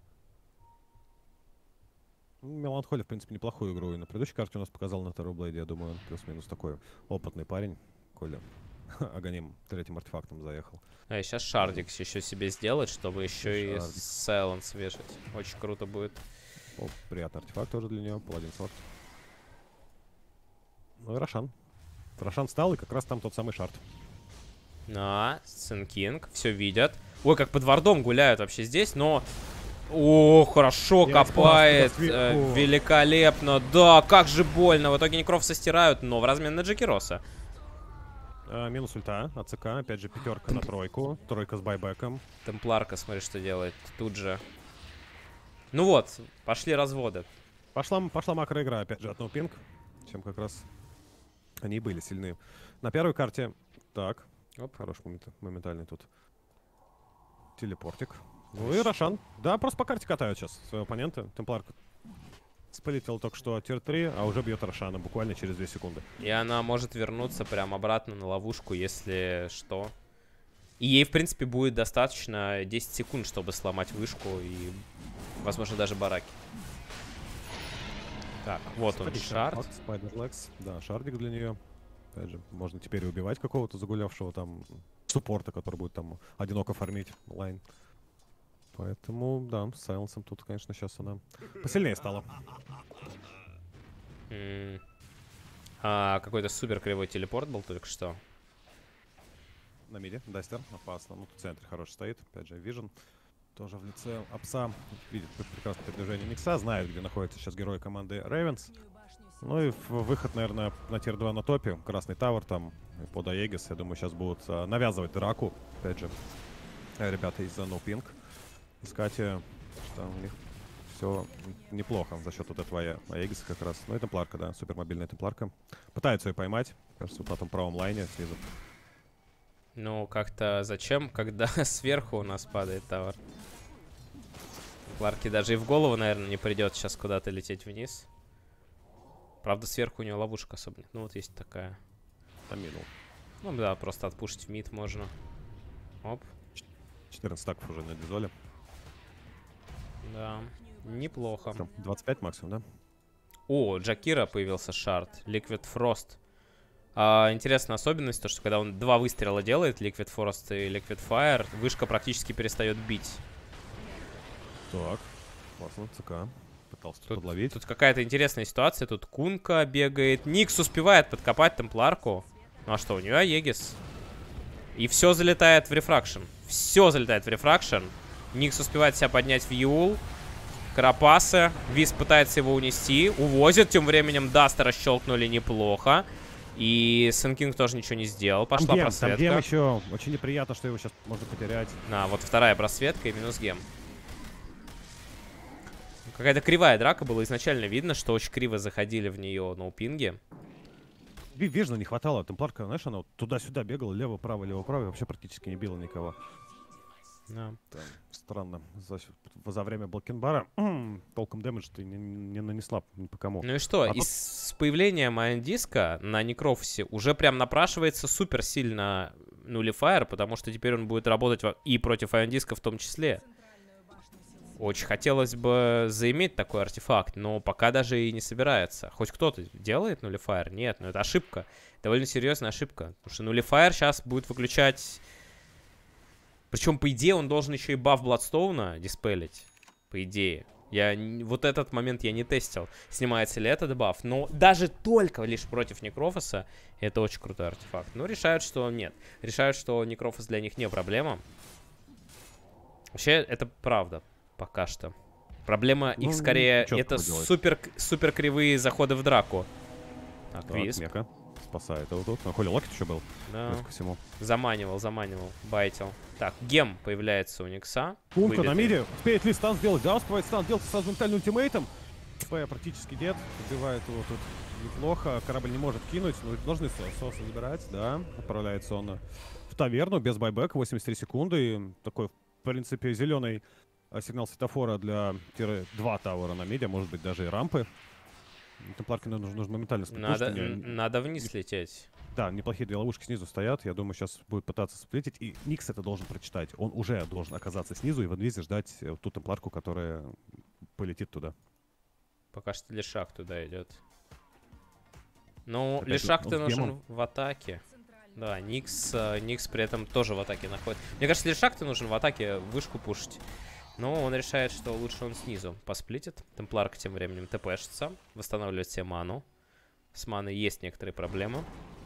Меланхолия, в принципе, неплохую игру и на предыдущей карте у нас показал на Террорблейде. Я думаю, он плюс-минус такой опытный парень. Коля Аганим третьим артефактом заехал. А и сейчас Шардикс еще себе сделать, чтобы еще и Сайленс вешать. Очень круто будет. О, приятный артефакт тоже для нее. Паладин Сорт. Ну и Рошан. Рошан встал, и как раз там тот самый шард. Сенкинг, все видят. Ой, как под вардом гуляют вообще здесь, но... О, хорошо копает, великолепно. Да, как же больно. В итоге Некрофса стирают, но в размен на Джакироса. Минус ульта от ЦК. Опять же, пятерка на тройку. Тройка с байбеком. Темпларка, смотри, что делает. Тут же. Ну вот, пошли разводы. Пошла макроигра, опять же, от NoPink. Чем как раз они и были сильны. На первой карте. Так. Оп. Хороший моментальный тут телепортик. Ну и Рошан. Да, просто по карте катают сейчас своего оппонента. Темпларка полетел только что от тир-3, а уже бьет Рошана буквально через 2 секунды. И она может вернуться прям обратно на ловушку, если что. И ей, в принципе, будет достаточно 10 секунд, чтобы сломать вышку и, возможно, даже бараки. Так, вот он, шард. Spider-Legs. Да, шардик для нее. Опять же, можно теперь убивать какого-то загулявшего там суппорта, который будет там одиноко фармить лайн. Поэтому, да, с Сайленсом тут, конечно, сейчас она посильнее стала. Какой-то супер кривой телепорт был только что. На миде, Дастер, опасно. Ну, тут в центре хороший стоит. Опять же, Vision. Тоже в лице Апса. Видит прекрасное передвижение Никса. Знает, где находится сейчас герой команды Ravens. Ну и выход, наверное, на тир-2 на топе. Красный тавер там под Аегис. Я думаю, сейчас будут навязывать драку. Опять же, ребята из NoPink. Искать, что у них все неплохо за счет вот этого Аегиса как раз. Ну и темпларка, да, супер мобильная темпларка. Пытаются ее поймать. Кажется, на том правом лайне снизу. Ну, как-то зачем, когда сверху у нас падает тавер? Темпларке даже и в голову, наверное, не придет сейчас куда-то лететь вниз. Правда, сверху у него ловушка особо нет. Ну, вот есть такая. Поминул. Ну, да, просто отпушить в мид можно. Оп. 14 стаков уже на дизоле. Да, неплохо. 25 максимум, да? О, Джакира появился шард. Liquid Frost. Интересная особенность, то, что когда он 2 выстрела делает, Liquid Frost и Liquid Fire, вышка практически перестает бить. Так, классно, ЦК. Пытался тут подловить. Тут какая-то интересная ситуация. Тут Кунка бегает. Никс успевает подкопать темпларку. Ну а что, у нее Аегис. И все залетает в рефракшн. Все залетает в рефракшн. Никс успевает себя поднять в Юл. Карапасы. Виз пытается его унести. Увозит. Тем временем Даста расщелкнули неплохо. И Сенкинг тоже ничего не сделал. Пошла просветка. Там гем еще. Очень неприятно, что его сейчас можно потерять. Вот вторая просветка и минус гем. Какая-то кривая драка была. Изначально видно, что очень криво заходили в нее ноупинги. Вижно не хватало. Темпларка, знаешь, она вот туда-сюда бегала. Лево-право, лево-право. Вообще практически не била никого. Да. Странно. За время Блокенбара толком дэмэдж ты не нанесла ни по кому. Ну и что? С появлением Айондиска на Некрофосе уже прям напрашивается супер сильно нулифайр, потому что теперь он будет работать и против Айондиска в том числе. Очень хотелось бы заиметь такой артефакт, но пока даже и не собирается. Хоть кто-то делает нулифайр? Нет, но это ошибка. Довольно серьезная ошибка. Потому что нулифайр сейчас будет выключать... Причем, по идее, он должен еще и баф Бладстоуна диспелить. По идее. Вот этот момент я не тестил. Снимается ли этот баф. Но даже только лишь против Некрофоса это очень крутой артефакт. Но решают, что нет. Решают, что Некрофос для них не проблема. Вообще, это правда. Пока что. Проблема их скорее это супер кривые заходы в драку. Так, Висп. Спасает его тут. На Холли Локет еще был. Да. Ко всему. Заманивал, байтил. Так, гем появляется у Никса. Кунка на миде. Успеет ли стан сделать? Да, успевает стан сделать сразу ментальным ультимейтом. ПП практически нет. Убивает его тут неплохо. Корабль не может кинуть. Но должны соусы забирать. Да. Отправляется он в таверну без байбека. 83 секунды. И такой, в принципе, зеленый сигнал светофора для тире-2 тауэра на миде. Может быть, даже и рампы. Темпларке нужно моментально спустить. Надо вниз лететь. Да, неплохие 2 ловушки снизу стоят. Я думаю, сейчас будет пытаться сплетить. И Никс это должен прочитать. Он уже должен оказаться снизу и в инвизе ждать ту темпларку, которая полетит туда. Пока что Лешак туда идет. Ну, Лешак-то нужен в атаке. Да, Никс при этом тоже в атаке находит. Мне кажется, Лешак-то нужен в атаке вышку пушить. Но он решает, что лучше он снизу посплитит. Темпларка тем временем тпшится. Восстанавливает себе ману. С маной есть некоторые проблемы.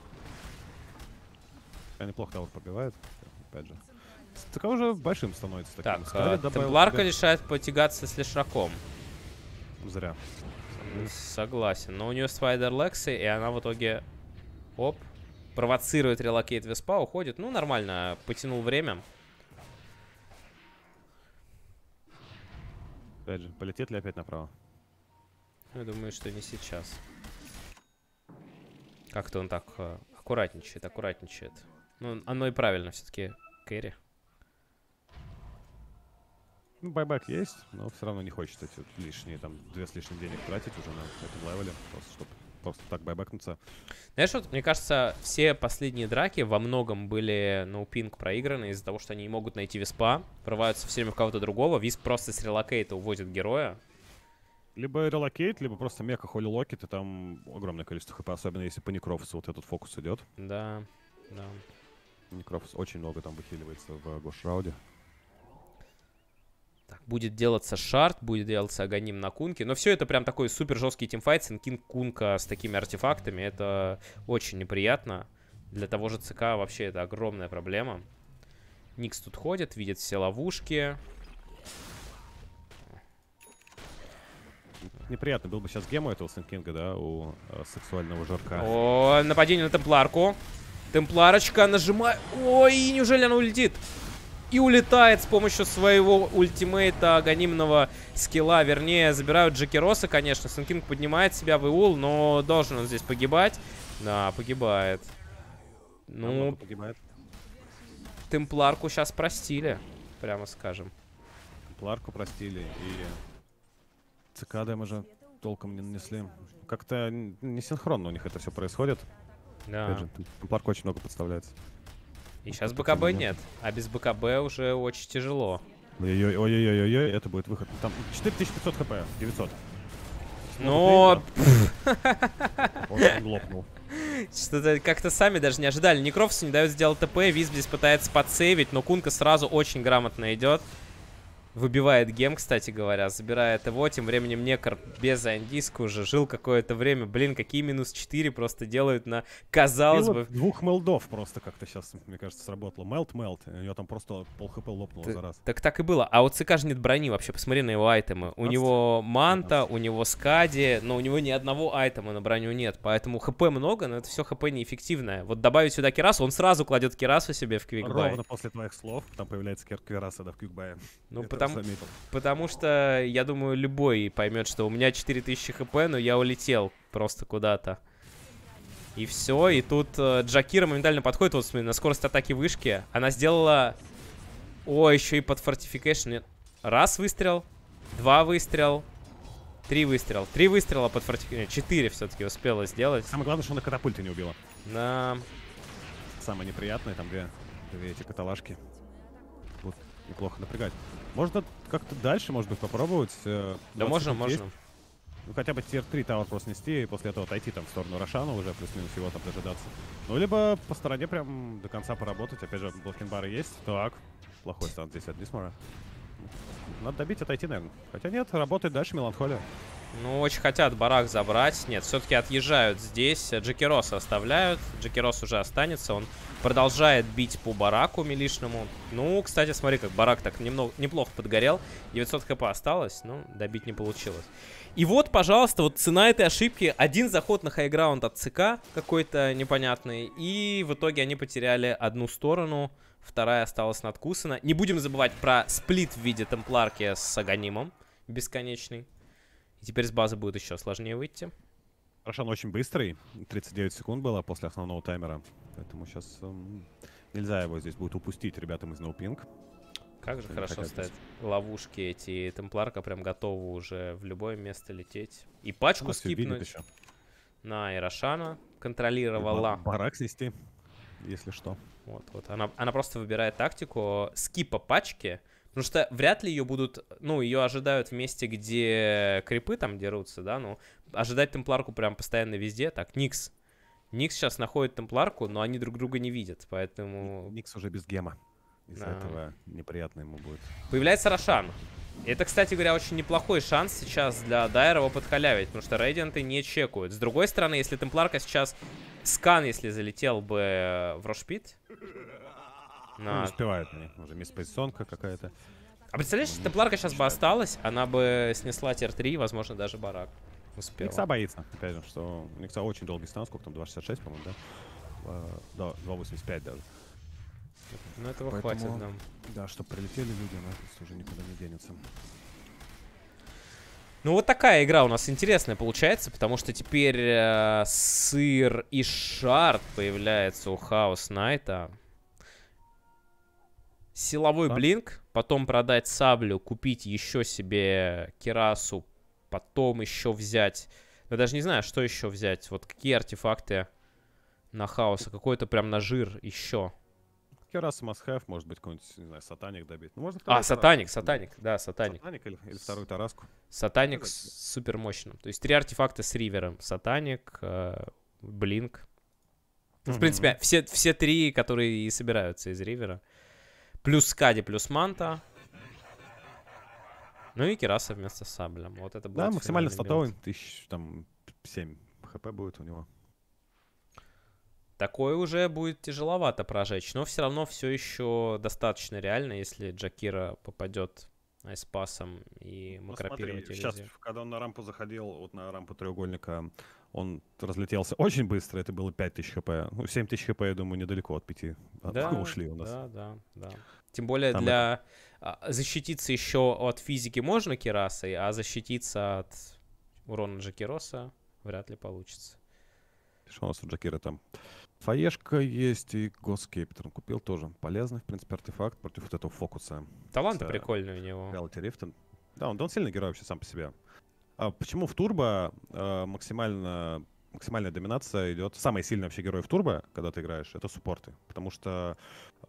Неплохо того пробивает. Опять же. Так уже большим становится. Так, Темпларка решает потягаться с Лешаком. Зря. Согласен. Но у нее Spider-Legs, и она в итоге... Оп. Провоцирует релокейт Веспа, уходит. Ну, нормально, потянул время. Опять же, полетит ли опять направо? Я думаю, что не сейчас. Как-то он так аккуратничает, аккуратничает. Ну, оно и правильно все-таки, кэрри. Ну, байбек есть, но все равно не хочет эти вот лишние, там, 2 с лишним денег тратить уже на этом левеле, просто чтобы просто так байбекнуться. Знаешь, вот, мне кажется, все последние драки во многом были ноупинг проиграны из-за того, что они не могут найти Виспа, врываются все время в кого-то другого, Висп просто с релокейта уводит героя. Либо релокейт, либо просто меха холи локет, и там огромное количество хп, особенно если по Некрофусу вот этот фокус идет. Да, да. Некрофус очень много там выхиливается в Гош-рауде. Так, будет делаться шарт, будет делаться Аганим на Кунке. Но все это прям такой супер жесткий тимфайт. Синкинг Кунка с такими артефактами. Это очень неприятно. Для того же ЦК вообще это огромная проблема. Никс тут ходит, видит все ловушки. Неприятно был бы сейчас гему этого Синкинга, да, у сексуального жирка. О, нападение на Темпларку. Темпларочка нажимает. Ой, неужели она улетит? И улетает с помощью своего ультимейта аганимного скилла. Вернее, забирают Джекероса, конечно. Синкинг поднимает себя в Иул, но должен он здесь погибать. Да, погибает. Ну, погибает. Темпларку сейчас простили, прямо скажем. Темпларку простили, и ЦК дэмэджа толком не нанесли. Как-то не синхронно у них это все происходит. Да. Опять же, Темпларку очень много подставляется. И сейчас БКБ нет. А без БКБ уже очень тяжело. Ой-ой-ой-ой-ой, это будет выход. Там 4500 хп, 900. Но... Он лопнул. Что-то как-то сами даже не ожидали. Некрофсу не дают сделать ТП, Визб здесь пытается подсейвить, но Кунка сразу очень грамотно идет. Выбивает гем, кстати говоря, забирает его. Тем временем Некр без андиска уже жил какое-то время. Блин, какие минус 4 просто делают на, казалось бы... Двух мелдов просто как-то сейчас, мне кажется, сработало. Мелт. У него там просто пол хп лопнуло за раз. Так и было. А у ЦК же нет брони вообще. Посмотри на его айтемы. 15? У него манта, 15. У него скади, но у него ни одного айтема на броню нет. Поэтому хп много, но это все хп неэффективное. Вот добавить сюда Кирасу, он сразу кладет Кирасу себе в квикбай. Ровно после твоих слов там появляется Кираса, да, в квикбае. Ну, потому что, я думаю, любой поймет, что у меня 4000 хп, но я улетел просто куда-то. И все, и тут Джакира моментально подходит, вот смотри, на скорость атаки вышки. Она сделала... О, еще и под фортификейшн. Раз выстрел, 2 выстрел, 3 выстрела. 3 выстрела под фортификейшн. 4 все-таки успела сделать. Самое главное, что она катапульты не убила. Да. Самое неприятное, там две эти каталажки. Будут неплохо напрягать. Можно как-то дальше, может быть, попробовать. Да, можно. Ну, хотя бы тир-3 тауэр просто нести, и после этого отойти там в сторону Рошана уже, плюс-минус его там дожидаться. Ну, либо по стороне прям до конца поработать. Опять же, блокинбары есть. Так, плохой стан здесь от Дисмора. Надо добить, отойти, наверное. Хотя нет, работает дальше Меланхолия. Ну, очень хотят барак забрать. Нет, все-таки отъезжают здесь. Джекероса оставляют. Джекерос уже останется. Он продолжает бить по бараку милишному. Ну, кстати, смотри, как барак так неплохо подгорел. 900 хп осталось, но добить не получилось. И вот, пожалуйста, вот цена этой ошибки. Один заход на хайграунд от ЦК какой-то непонятный. И в итоге они потеряли одну сторону. Вторая осталась надкусана. Не будем забывать про сплит в виде темпларки с Аганимом. Бесконечный. И теперь с базы будет еще сложнее выйти. Рошан очень быстрый. 39 секунд было после основного таймера. Поэтому сейчас нельзя его здесь будет упустить ребятам из NoPing. Как же хорошо ставят ловушки эти. Темпларка прям готова уже в любое место лететь. И пачку скипнуть. На, и Рошана контролировала. Барак снести, если что. Вот. Она просто выбирает тактику скипа пачки. Потому что вряд ли ее будут... Ну, ее ожидают в месте, где крипы там дерутся, да? Ну, ожидать темпларку прям постоянно везде. Так, Никс. Никс сейчас находит темпларку, но они друг друга не видят, поэтому... Никс уже без гема. Из-за этого неприятно ему будет. Появляется Рошан. Это, кстати говоря, очень неплохой шанс сейчас для Дайра его подхалявить, потому что рейдианты не чекают. С другой стороны, если темпларка сейчас... Скан, если залетел бы в Рошпит... Не успевает они. Уже мисспозиционка какая-то. А представляешь, темпларка сейчас бы осталась, она бы снесла тир-3, возможно, даже барак успела. Никса боится, опять же, что у Никса очень долгий стан, сколько там, 2.66, по-моему, да? Да, 2.85 даже. Ну, этого Поэтому, хватит, да. Да, чтобы прилетели люди, она уже никуда не денется. Ну, вот такая игра у нас интересная получается, потому что теперь сыр и шард появляется у Хаус Найта. Силовой блинк, потом продать саблю, купить еще себе кирасу, потом еще взять... Я даже не знаю, что еще взять. Вот какие артефакты на Хаоса. Какой-то прям на жир еще. Кераса must have, может быть, какой-нибудь, не знаю, сатаник добить. Ну, можно Сатаник, да, Сатаник или вторую тараску. Сатаник супер мощным. То есть 3 артефакта с ривером. Сатаник, блинк. Ну, в принципе, все 3, которые и собираются из ривера. Плюс скади, плюс манта. Ну и кираса вместо с саблем. Вот это будет. Да, максимально статовый. 1007 хп будет у него. Такое уже будет тяжеловато прожечь, но все равно все еще достаточно реально, если Джакира попадет айспасом и макропировать иллюзию. Сейчас, когда он на рампу заходил, вот на рампу треугольника, он разлетелся очень быстро, это было 5000 хп. Ну, 7000 хп, я думаю, недалеко от 5 ушли у нас. Да. Тем более для защититься еще от физики можно кирасой, а защититься от урона Джакироса вряд ли получится. Что у нас у Джакира там? Фаешка есть и Госкейптер. Купил тоже. Полезный, в принципе, артефакт против вот этого фокуса. Таланты прикольные у него. Reality Rift. Да, он сильный герой вообще сам по себе. Почему в турбо максимальная доминация идет? Самый сильный вообще герой в турбо, когда ты играешь, это суппорты. Потому что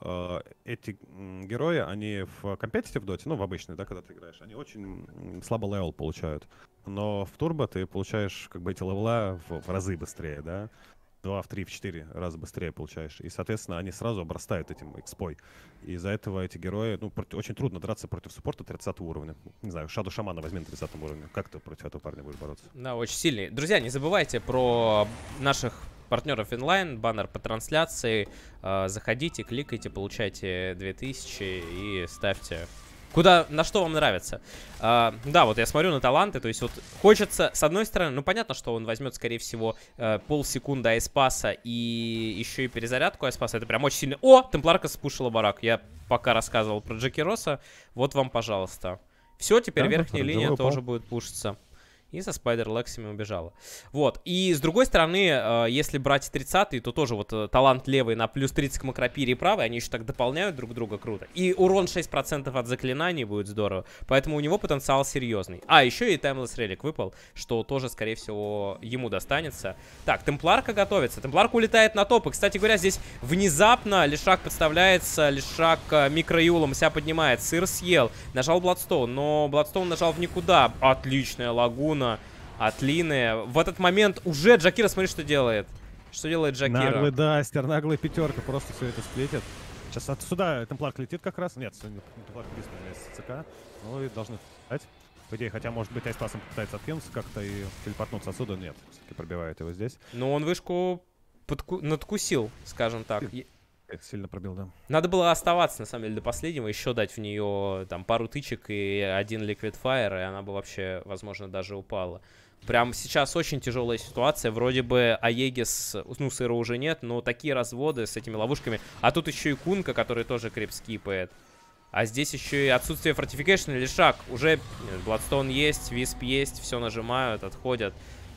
эти герои, они в компетитив доте, ну, в обычной, да, когда ты играешь, они очень слабо левел получают. Но в турбо ты получаешь как бы эти левела в разы быстрее, да? 2, в 3, в 4 раза быстрее получаешь. И, соответственно, они сразу обрастают этим экспой. И из-за этого эти герои... Ну, очень трудно драться против суппорта 30 уровня. Не знаю, Шаду Шамана возьми на 30 уровне. Как ты против этого парня будешь бороться? Да, очень сильный. Друзья, не забывайте про наших партнеров инлайн, баннер по трансляции. Заходите, кликайте, получайте 2000 и ставьте... на что вам нравится. Да, вот я смотрю на таланты, то есть вот хочется, с одной стороны, ну понятно, что он возьмет, скорее всего, полсекунды айспаса и еще и перезарядку айспаса, это прям очень сильно. О, темпларка спушила барак, я пока рассказывал про Джакироса, вот вам, пожалуйста. Все, теперь да, верхняя линия тоже будет пушиться. И со Спайдер-Лексами убежала. Вот. И с другой стороны, если брать 30-й, то тоже вот талант левый на плюс 30 к макропире и правый, они еще так дополняют друг друга круто. И урон 6% от заклинаний будет здорово. Поэтому у него потенциал серьезный. А, еще и Timeless Relic выпал, что тоже, скорее всего, ему достанется. Так, Темпларка готовится. Темпларка улетает на топ. И, кстати говоря, здесь внезапно Лишак подставляется. Лишак микроюлом себя поднимает. Сыр съел. Нажал Бладстоун, но Бладстоун нажал в никуда. Отличная лагуна от Лины. В этот момент уже Джакира, смотри, что делает. Что делает Джакира? Наглый дастер, наглая пятерка, просто все это сплетит. Сейчас отсюда Темпларк летит как раз. Нет, Темпларк близко с ЦК. Ну и должны дать. По идее, хотя, может быть, айспасом пытается откинуться как-то и телепортнуться отсюда. Нет, все-таки пробивает его здесь. Ну, он вышку надкусил, скажем так. Это сильно пробил, да. Надо было оставаться, на самом деле, до последнего, еще дать в нее там пару тычек и один Liquid Fire, и она бы вообще, возможно, даже упала. Прям сейчас очень тяжелая ситуация. Вроде бы Аегис, ну, сыра уже нет, но такие разводы с этими ловушками. А тут еще и Кунка, который тоже крип скипает. А здесь еще и отсутствие фортификейшн или шаг. Уже Бладстоун есть, Висп есть, все нажимают, отходят.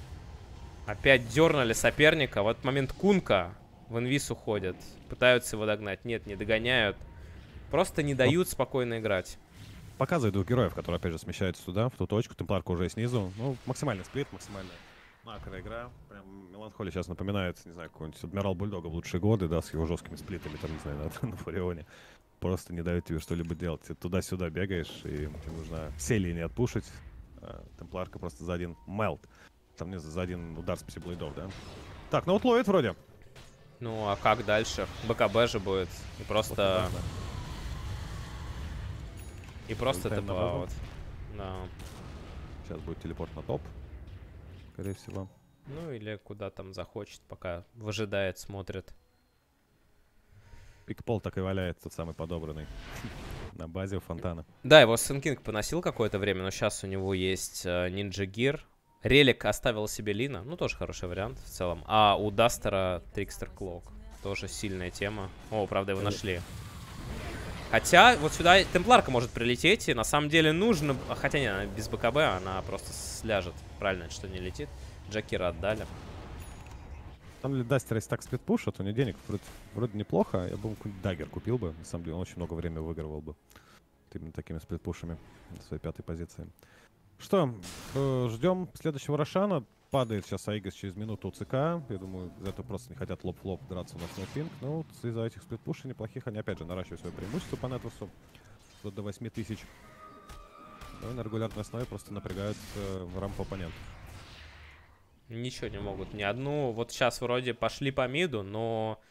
Опять дернули соперника. В этот момент Кунка в инвиз уходит. Пытаются его догнать. Нет, не догоняют. Просто не дают спокойно играть. Показывает двух героев, которые, опять же, смещаются туда, в ту точку. Темпларка уже снизу. Ну, максимальный сплит, максимальная макро-игра. Прям Меланхолия сейчас напоминает, не знаю, какой-нибудь Адмирал Бульдога в лучшие годы, да, с его жесткими сплитами, там, не знаю, на Фурионе. Просто не дают тебе что-либо делать. Ты туда-сюда бегаешь, и тебе нужно все линии отпушить. Темпларка просто за один мелт. Там, не за один удар с 5 блейдов, да. Так, ну вот ловит вроде. Ну, а как дальше? БКБ же будет. И просто... Вот, да. И просто ТП. Да. Сейчас будет телепорт на топ. Скорее всего. Ну, или куда там захочет, пока выжидает, смотрит. Пикпол так и валяет, тот самый подобранный. На базе у Фонтана. Да, его Сэн Кинг поносил какое-то время, но сейчас у него есть Ninja Gear. Релик оставил себе Лина. Ну, тоже хороший вариант в целом. А у Дастера Трикстер Клок. Тоже сильная тема. О, правда, его нашли. Хотя, вот сюда темпларка может прилететь, и на самом деле нужно... Хотя нет, она без БКБ, она просто сляжет. Правильно, что не летит. Джакира отдали. Там ли Дастер, если так сплитпушит, у него денег вроде неплохо. Я бы какой-нибудь даггер купил бы. На самом деле, он очень много времени выигрывал бы. Именно такими сплитпушами на своей 5-й позиции. Что, ждем следующего Рошана. Падает сейчас Аигас через минуту у ЦК. Я думаю, за это просто не хотят лоб-в-лоб драться у нас на пинг. Ну, из-за этих сплитпушей неплохих они, опять же, наращивают свое преимущество по нетворсу. Тут до 8000. Ну и на регулярной основе просто напрягают рампу оппонентов. Ничего не могут. Ни одну. Вот сейчас вроде пошли по миду, но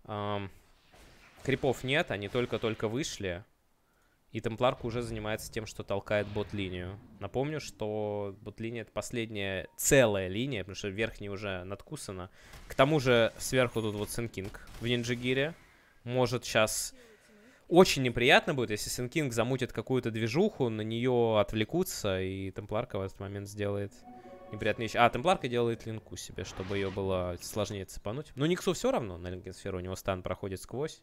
крипов нет. Они только-только вышли. И темпларка уже занимается тем, что толкает бот-линию. Напомню, что бот-линия — это последняя целая линия, потому что верхняя уже надкусана. К тому же сверху тут вот Сенкинг в Нинджагире. Может сейчас... Очень неприятно будет, если Сенкинг замутит какую-то движуху, на нее отвлекутся, и темпларка в этот момент сделает неприятные вещи. А, темпларка делает линку себе, чтобы ее было сложнее цепануть. Но Никсу все равно на линкенсферу, у него стан проходит сквозь.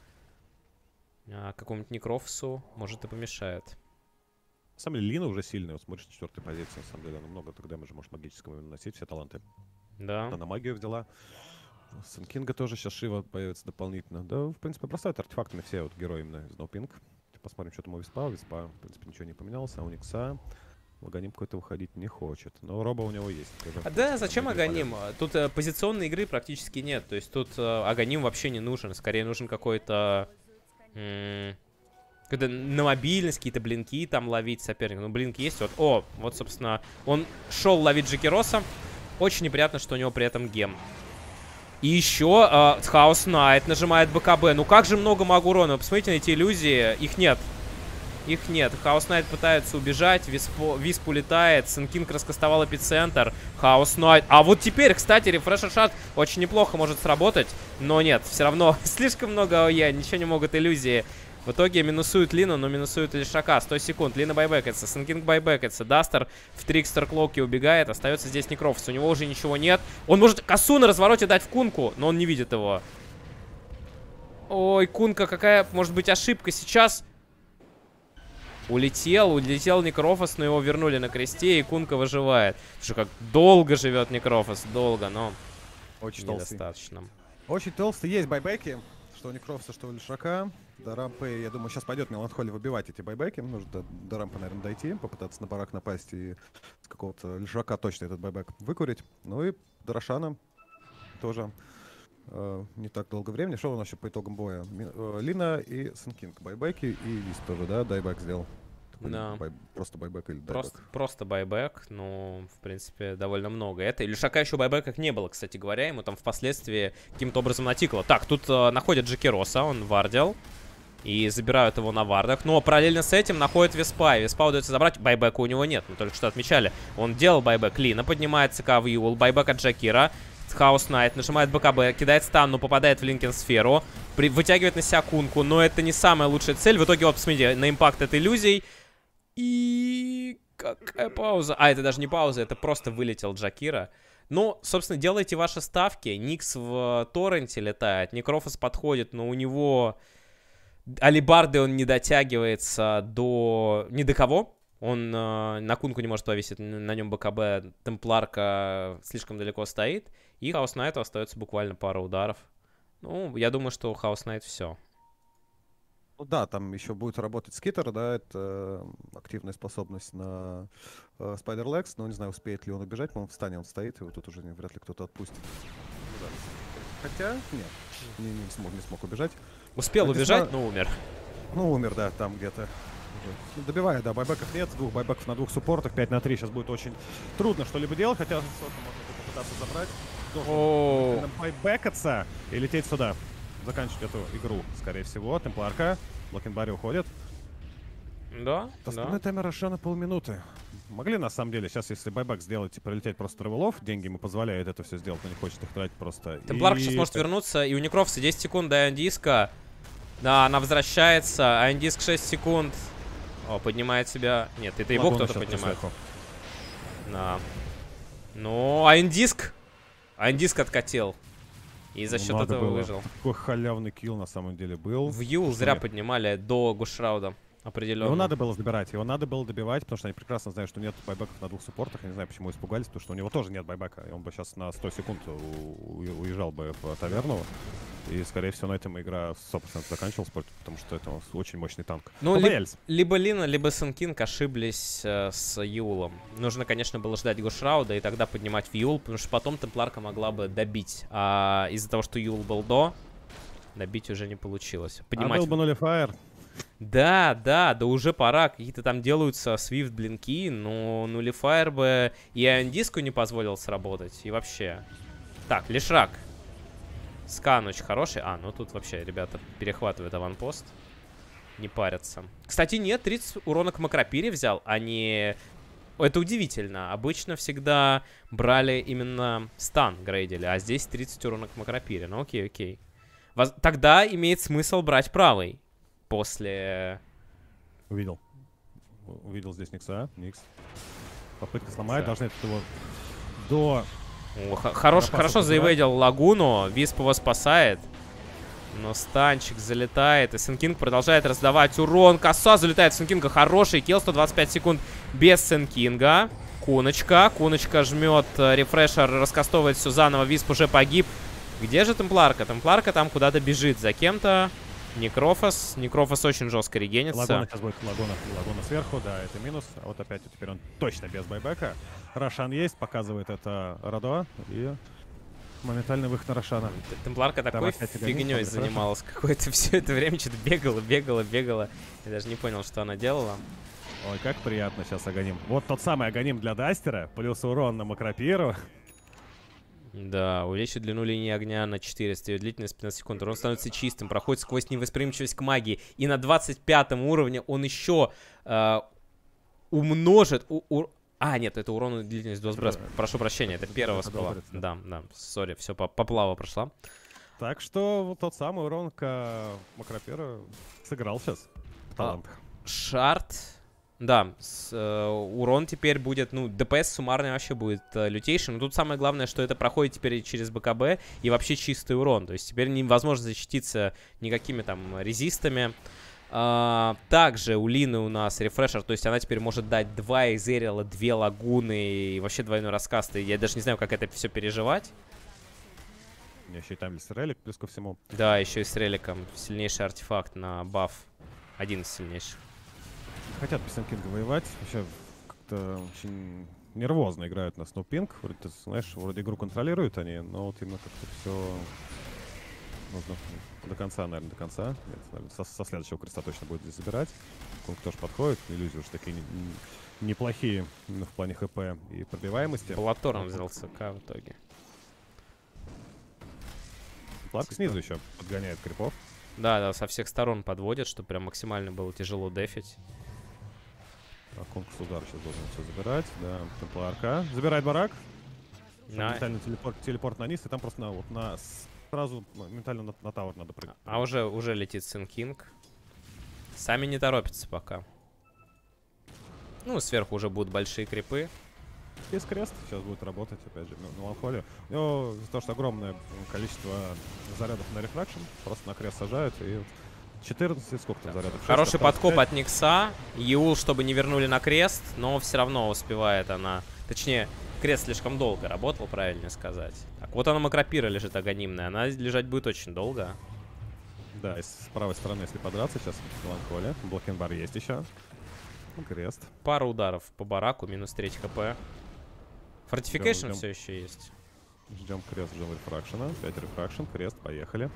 А какому-нибудь Некрофсу, может, и помешает. На самом деле, Лина уже сильная. Вот смотришь, 4-й позиции, на самом деле, она много тогда дэмэджа может магическому наносить, все таланты. Да. Она магию взяла. Сенкинга тоже сейчас Шива появится дополнительно. Да, в принципе, бросают артефактами все вот герои именно из NoPink. Посмотрим, что там у Виспа. У Виспа, в принципе, ничего не поменялось. А у Никса Аганим какой-то выходить не хочет. Но Роба у него есть. А да, зачем Аганим? Тут позиционной игры практически нет. То есть тут Аганим вообще не нужен. Скорее нужен какой-то... Когда на мобильность, какие-то блинки там ловить соперника. Ну, блинки есть. Вот, вот, собственно, он шел ловить Джекироса. Очень неприятно, что у него при этом гем. И еще Хаос Найт нажимает БКБ. Ну как же много магу урона. Вы посмотрите на эти иллюзии. Их нет. Их нет. Хаос Найт пытается убежать. Висп улетает. Сенкинг раскастовал эпицентр. Хаос Найт. А вот теперь, кстати, рефрешер-шат очень неплохо может сработать. Но нет, все равно слишком много АОЕ. Ничего не могут иллюзии. В итоге минусуют Лину, но минусуют Ильшака. 100 секунд. Лина байбекается. Сенкинг байбекается. Дастер в Трикстер Клоуке убегает. Остается здесь Некрофс. У него уже ничего нет. Он может косу на развороте дать в Кунку, но он не видит его. Ой, Кунка, какая может быть ошибка сейчас. Улетел Некрофос, но его вернули на кресте, и Кунка выживает. Что как долго живет Некрофос, долго, но очень недостаточно. Очень толстый. Есть байбеки, что у Некрофоса, что у Лишака. До рампы, я думаю, сейчас пойдет Меланхоли выбивать эти байбеки. Нужно до рампы, наверное, дойти, попытаться на барак напасть и с какого-то Лишака точно этот байбек выкурить. Ну и до Рошана тоже не так долго времени. Что у нас еще по итогам боя? Лина и Сенкинг байбеки, и Вист тоже, да, дайбэк сделал. Да. Просто байбэк или дайбэк? Просто байбэк, ну, в принципе, довольно много. Это Ильшака еще байбэках не было, кстати говоря. Ему там впоследствии каким-то образом натикало. Так, тут находят Джекироса, он вардил. И забирают его на вардах. Но параллельно с этим находят Виспа. И Виспа удается забрать. Байбека у него нет. Мы только что отмечали. Он делал байбек. Лина поднимает ЦК в Юл. Байбек от Джакира. Хаос Найт нажимает БКБ. Кидает стан, но попадает в Линкен сферу. Вытягивает на себя Кунку. Но это не самая лучшая цель. В итоге, вот, посмотрите, на импакт от иллюзий. И... Какая пауза? А, это даже не пауза. Это просто вылетел Джакира. Ну, собственно, делайте ваши ставки. Никс в торренте летает. Некрофос подходит, но у него... Алибарды он не дотягивается до... Ни до кого. Он на Кунку не может повесить, на нем БКБ. Темпларка слишком далеко стоит. И Хаос Найту остается буквально пара ударов. Ну, я думаю, что у Хаос Найт все. Ну да, там еще будет работать скитер, да, это активная способность на Spider Legs, но не знаю, успеет ли он убежать, по-моему, в стане он стоит, его тут уже вряд ли кто-то отпустит. Ну, да. Хотя, нет, не смог убежать. Успел убежать, но умер. Ну, умер, да, там где-то. Добивает, да, байбеков нет, двух байбеков на двух суппортах, 5 на 3. Сейчас будет очень трудно что-либо делать, хотя можно попытаться забрать. Должен байбекаться и лететь сюда. Заканчивать эту игру, скорее всего. Темпларка, Блокенбарри уходит. Да, Основной таймер Рошана полминуты. Могли, на самом деле, сейчас, если байбек сделать и пролететь просто тревелов, деньги ему позволяют это все сделать, но не хочет их тратить просто. Темпларка сейчас может вернуться, и у Некрофса 10 секунд до Айондиска. Да, она возвращается. Айондиск 6 секунд. О, поднимает себя. Нет, это его кто-то поднимает. Да. Ну, Айондиск откатил. И за счет Надо этого было. выжил. Такой халявный килл на самом деле был. В Юл зря поднимали до Гушрауда. Определенно. Его надо было забирать, его надо было добивать, потому что они прекрасно знают, что нет байбеков на двух суппортах. Я не знаю, почему испугались, потому что у него тоже нет байбека. И он бы сейчас на 100 секунд уезжал бы в таверну. И, скорее всего, на этом игра 100% заканчивалась, потому что это очень мощный танк. Ну, либо Лина, либо Сенкинг ошиблись с Юлом. Нужно, конечно, было ждать Гушрауда и тогда поднимать в Юл, потому что потом Темпларка могла бы добить. А из-за того, что Юл был до, добить уже не получилось. Поднимать... А был бы нулифайр. Да, уже пора. Какие-то там делаются свифт-блинки, но нулифайр бы и Андиску не позволил сработать. И вообще. Так, Лишрак. Скан очень хороший. А, ну тут вообще ребята перехватывают аванпост. Не парятся. Кстати, нет, 30 урона к Макропире взял, а не... Это удивительно. Обычно всегда брали именно стан, грейдили, а здесь 30 урона к Макропире. Ну окей. Тогда имеет смысл брать правый. После... Увидел здесь Никса. Никс. Попытка сломать. Должны его до... Хорошо заевейдил Лагуну. Висп его спасает. Но станчик залетает. И Сенкинг продолжает раздавать урон. Коса залетает Сенкинга. Хороший килл. 125 секунд без Сенкинга. Куночка. Куночка жмет. Рефрешер раскастовывает все заново. Висп уже погиб. Где же Темпларка? Темпларка там куда-то бежит за кем-то. Некрофос. Некрофос очень жестко регенится. Лагуна сейчас будет Лагуна сверху, да, это минус. А вот опять теперь он точно без байбека. Рошан есть, показывает это Радо. И моментальный выход на Рошана. Темпларка такой фигней занималась какое-то все это время. Что-то бегала. Я даже не понял, что она делала. Ой, как приятно сейчас Аганим. Вот тот самый Аганим для Дастера. Плюс урон на Макропиру. Да, увеличит длину линии огня на 400, ее длительность 15 секунд. Он становится чистым, проходит сквозь невосприимчивость к магии. И на 25 уровне он еще умножит... нет, это урон и длительность до сброса. Прошу прощения, это первого скилла. Да, сори, все поплава прошла. Так что вот тот самый урон к Макропиру сыграл сейчас. Талант. Шард... Да, урон теперь будет, ну, ДПС суммарный вообще будет лютейший. Но тут самое главное, что это проходит теперь через БКБ и вообще чистый урон. То есть теперь невозможно защититься никакими там резистами. Также у Лины у нас рефрешер, то есть она теперь может дать 2 Эзериала, 2 Лагуны и вообще двойной раскаст. И я даже не знаю, как это все переживать. Еще и Таймлесс Релик, плюс ко всему. Да, еще и с Реликом. Сильнейший артефакт на баф. Один из сильнейших. Хотят без Сенкинга воевать. Вообще как-то очень нервозно играют на Сноупинг. Вроде, ты знаешь, вроде игру контролируют они, но вот именно как-то все нужно до конца, наверное, до конца. Нет, наверное, со следующего креста точно будет здесь забирать. Конг тоже подходит. Иллюзии уж такие неплохие в плане ХП и пробиваемости. Балатором взял СК в итоге. Платк снизу еще подгоняет крипов. Да, со всех сторон подводят, чтобы прям максимально было тяжело дефить. Конг с удар сейчас должен все забирать. Да, Темпларка. Забирает барак. Моментально телепорт на низ, и там просто сразу моментально на тавер надо прыгать. А уже летит Сенкинг. Сами не торопятся пока. Ну, сверху уже будут большие крипы. Есть крест, сейчас будет работать, опять же, на ванхоле. У него то, что огромное количество зарядов на рефракшн, просто на крест сажают, и 14, сколько там зарядов? Хороший подкоп от Никса. Юл, чтобы не вернули на крест, но все равно успевает она. Точнее, крест слишком долго работал, правильно сказать. Так, вот она Макропира лежит аганимная, она лежать будет очень долго. Да, и с правой стороны, если подраться, сейчас в ванхоле. Блокенбар есть еще. Крест. Пара ударов по бараку, минус 3 хп. Фортификейшн все еще есть. Ждем крест, ждем рефракшена. 5 рефракшн, крест, поехали.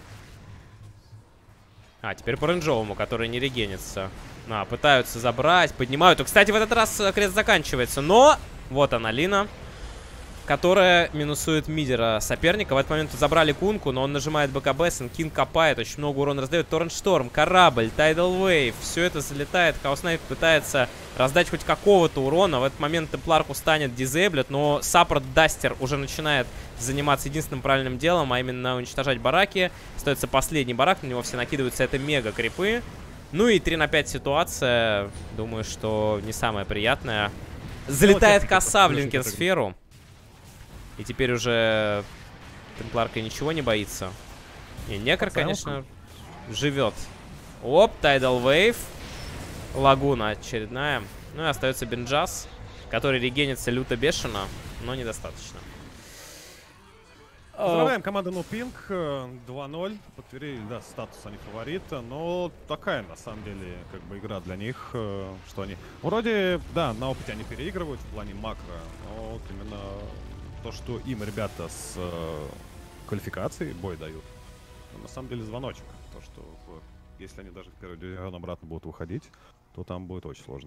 Теперь по рейнджовому, который не регенится. Пытаются забрать, поднимают. И, кстати, в этот раз крест заканчивается. Но вот она, Лина, которая минусует мидера соперника. В этот момент забрали Кунку, но он нажимает БКБ, Сенкинг копает, очень много урона раздает. Торрент-шторм, корабль, Тайдал Вейв, все это залетает. Хаос Найт пытается раздать хоть какого-то урона. В этот момент Темпларку станет дизейблет, но саппорт Дастер уже начинает заниматься единственным правильным делом, а именно уничтожать бараки. Остается последний барак, на него все накидываются, это мега крипы. Ну и 3 на 5 ситуация, думаю, что не самая приятная. Залетает коса в линкер-сферу. И теперь уже Темпларка ничего не боится. И Некр, конечно, живет. Оп, Tidal Wave. Лагуна очередная. Ну и остается Бенджас, который регенится люто бешено, но недостаточно. Поздравляем команду NoPink. 2-0. Подтвердили, да, статус они фаворита. Но такая, на самом деле, как бы игра для них, что они... Вроде, да, на опыте они переигрывают в плане макро, но вот именно то, что им ребята с квалификацией бой дают, на самом деле звоночек. То, что если они даже в первый дивизион обратно будут выходить, то там будет очень сложно.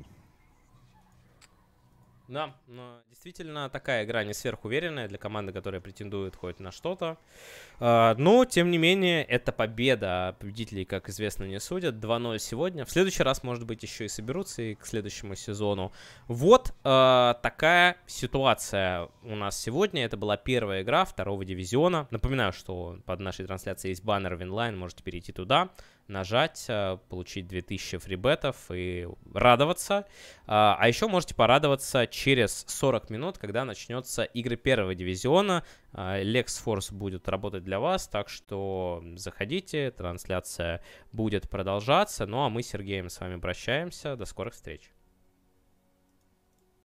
Да, но действительно такая игра не сверхуверенная для команды, которая претендует хоть на что-то. Но, тем не менее, это победа. Победителей, как известно, не судят. 2-0 сегодня. В следующий раз, может быть, еще и соберутся и к следующему сезону. Вот такая ситуация у нас сегодня. Это была первая игра второго дивизиона. Напоминаю, что под нашей трансляцией есть баннер Винлайн. Можете перейти туда, нажать, получить 2000 фрибетов и радоваться. А еще можете порадоваться через 40 минут, когда начнется игры первого дивизиона. LexForce будет работать для вас, так что заходите, трансляция будет продолжаться. Ну а мы с Сергеем с вами прощаемся. До скорых встреч.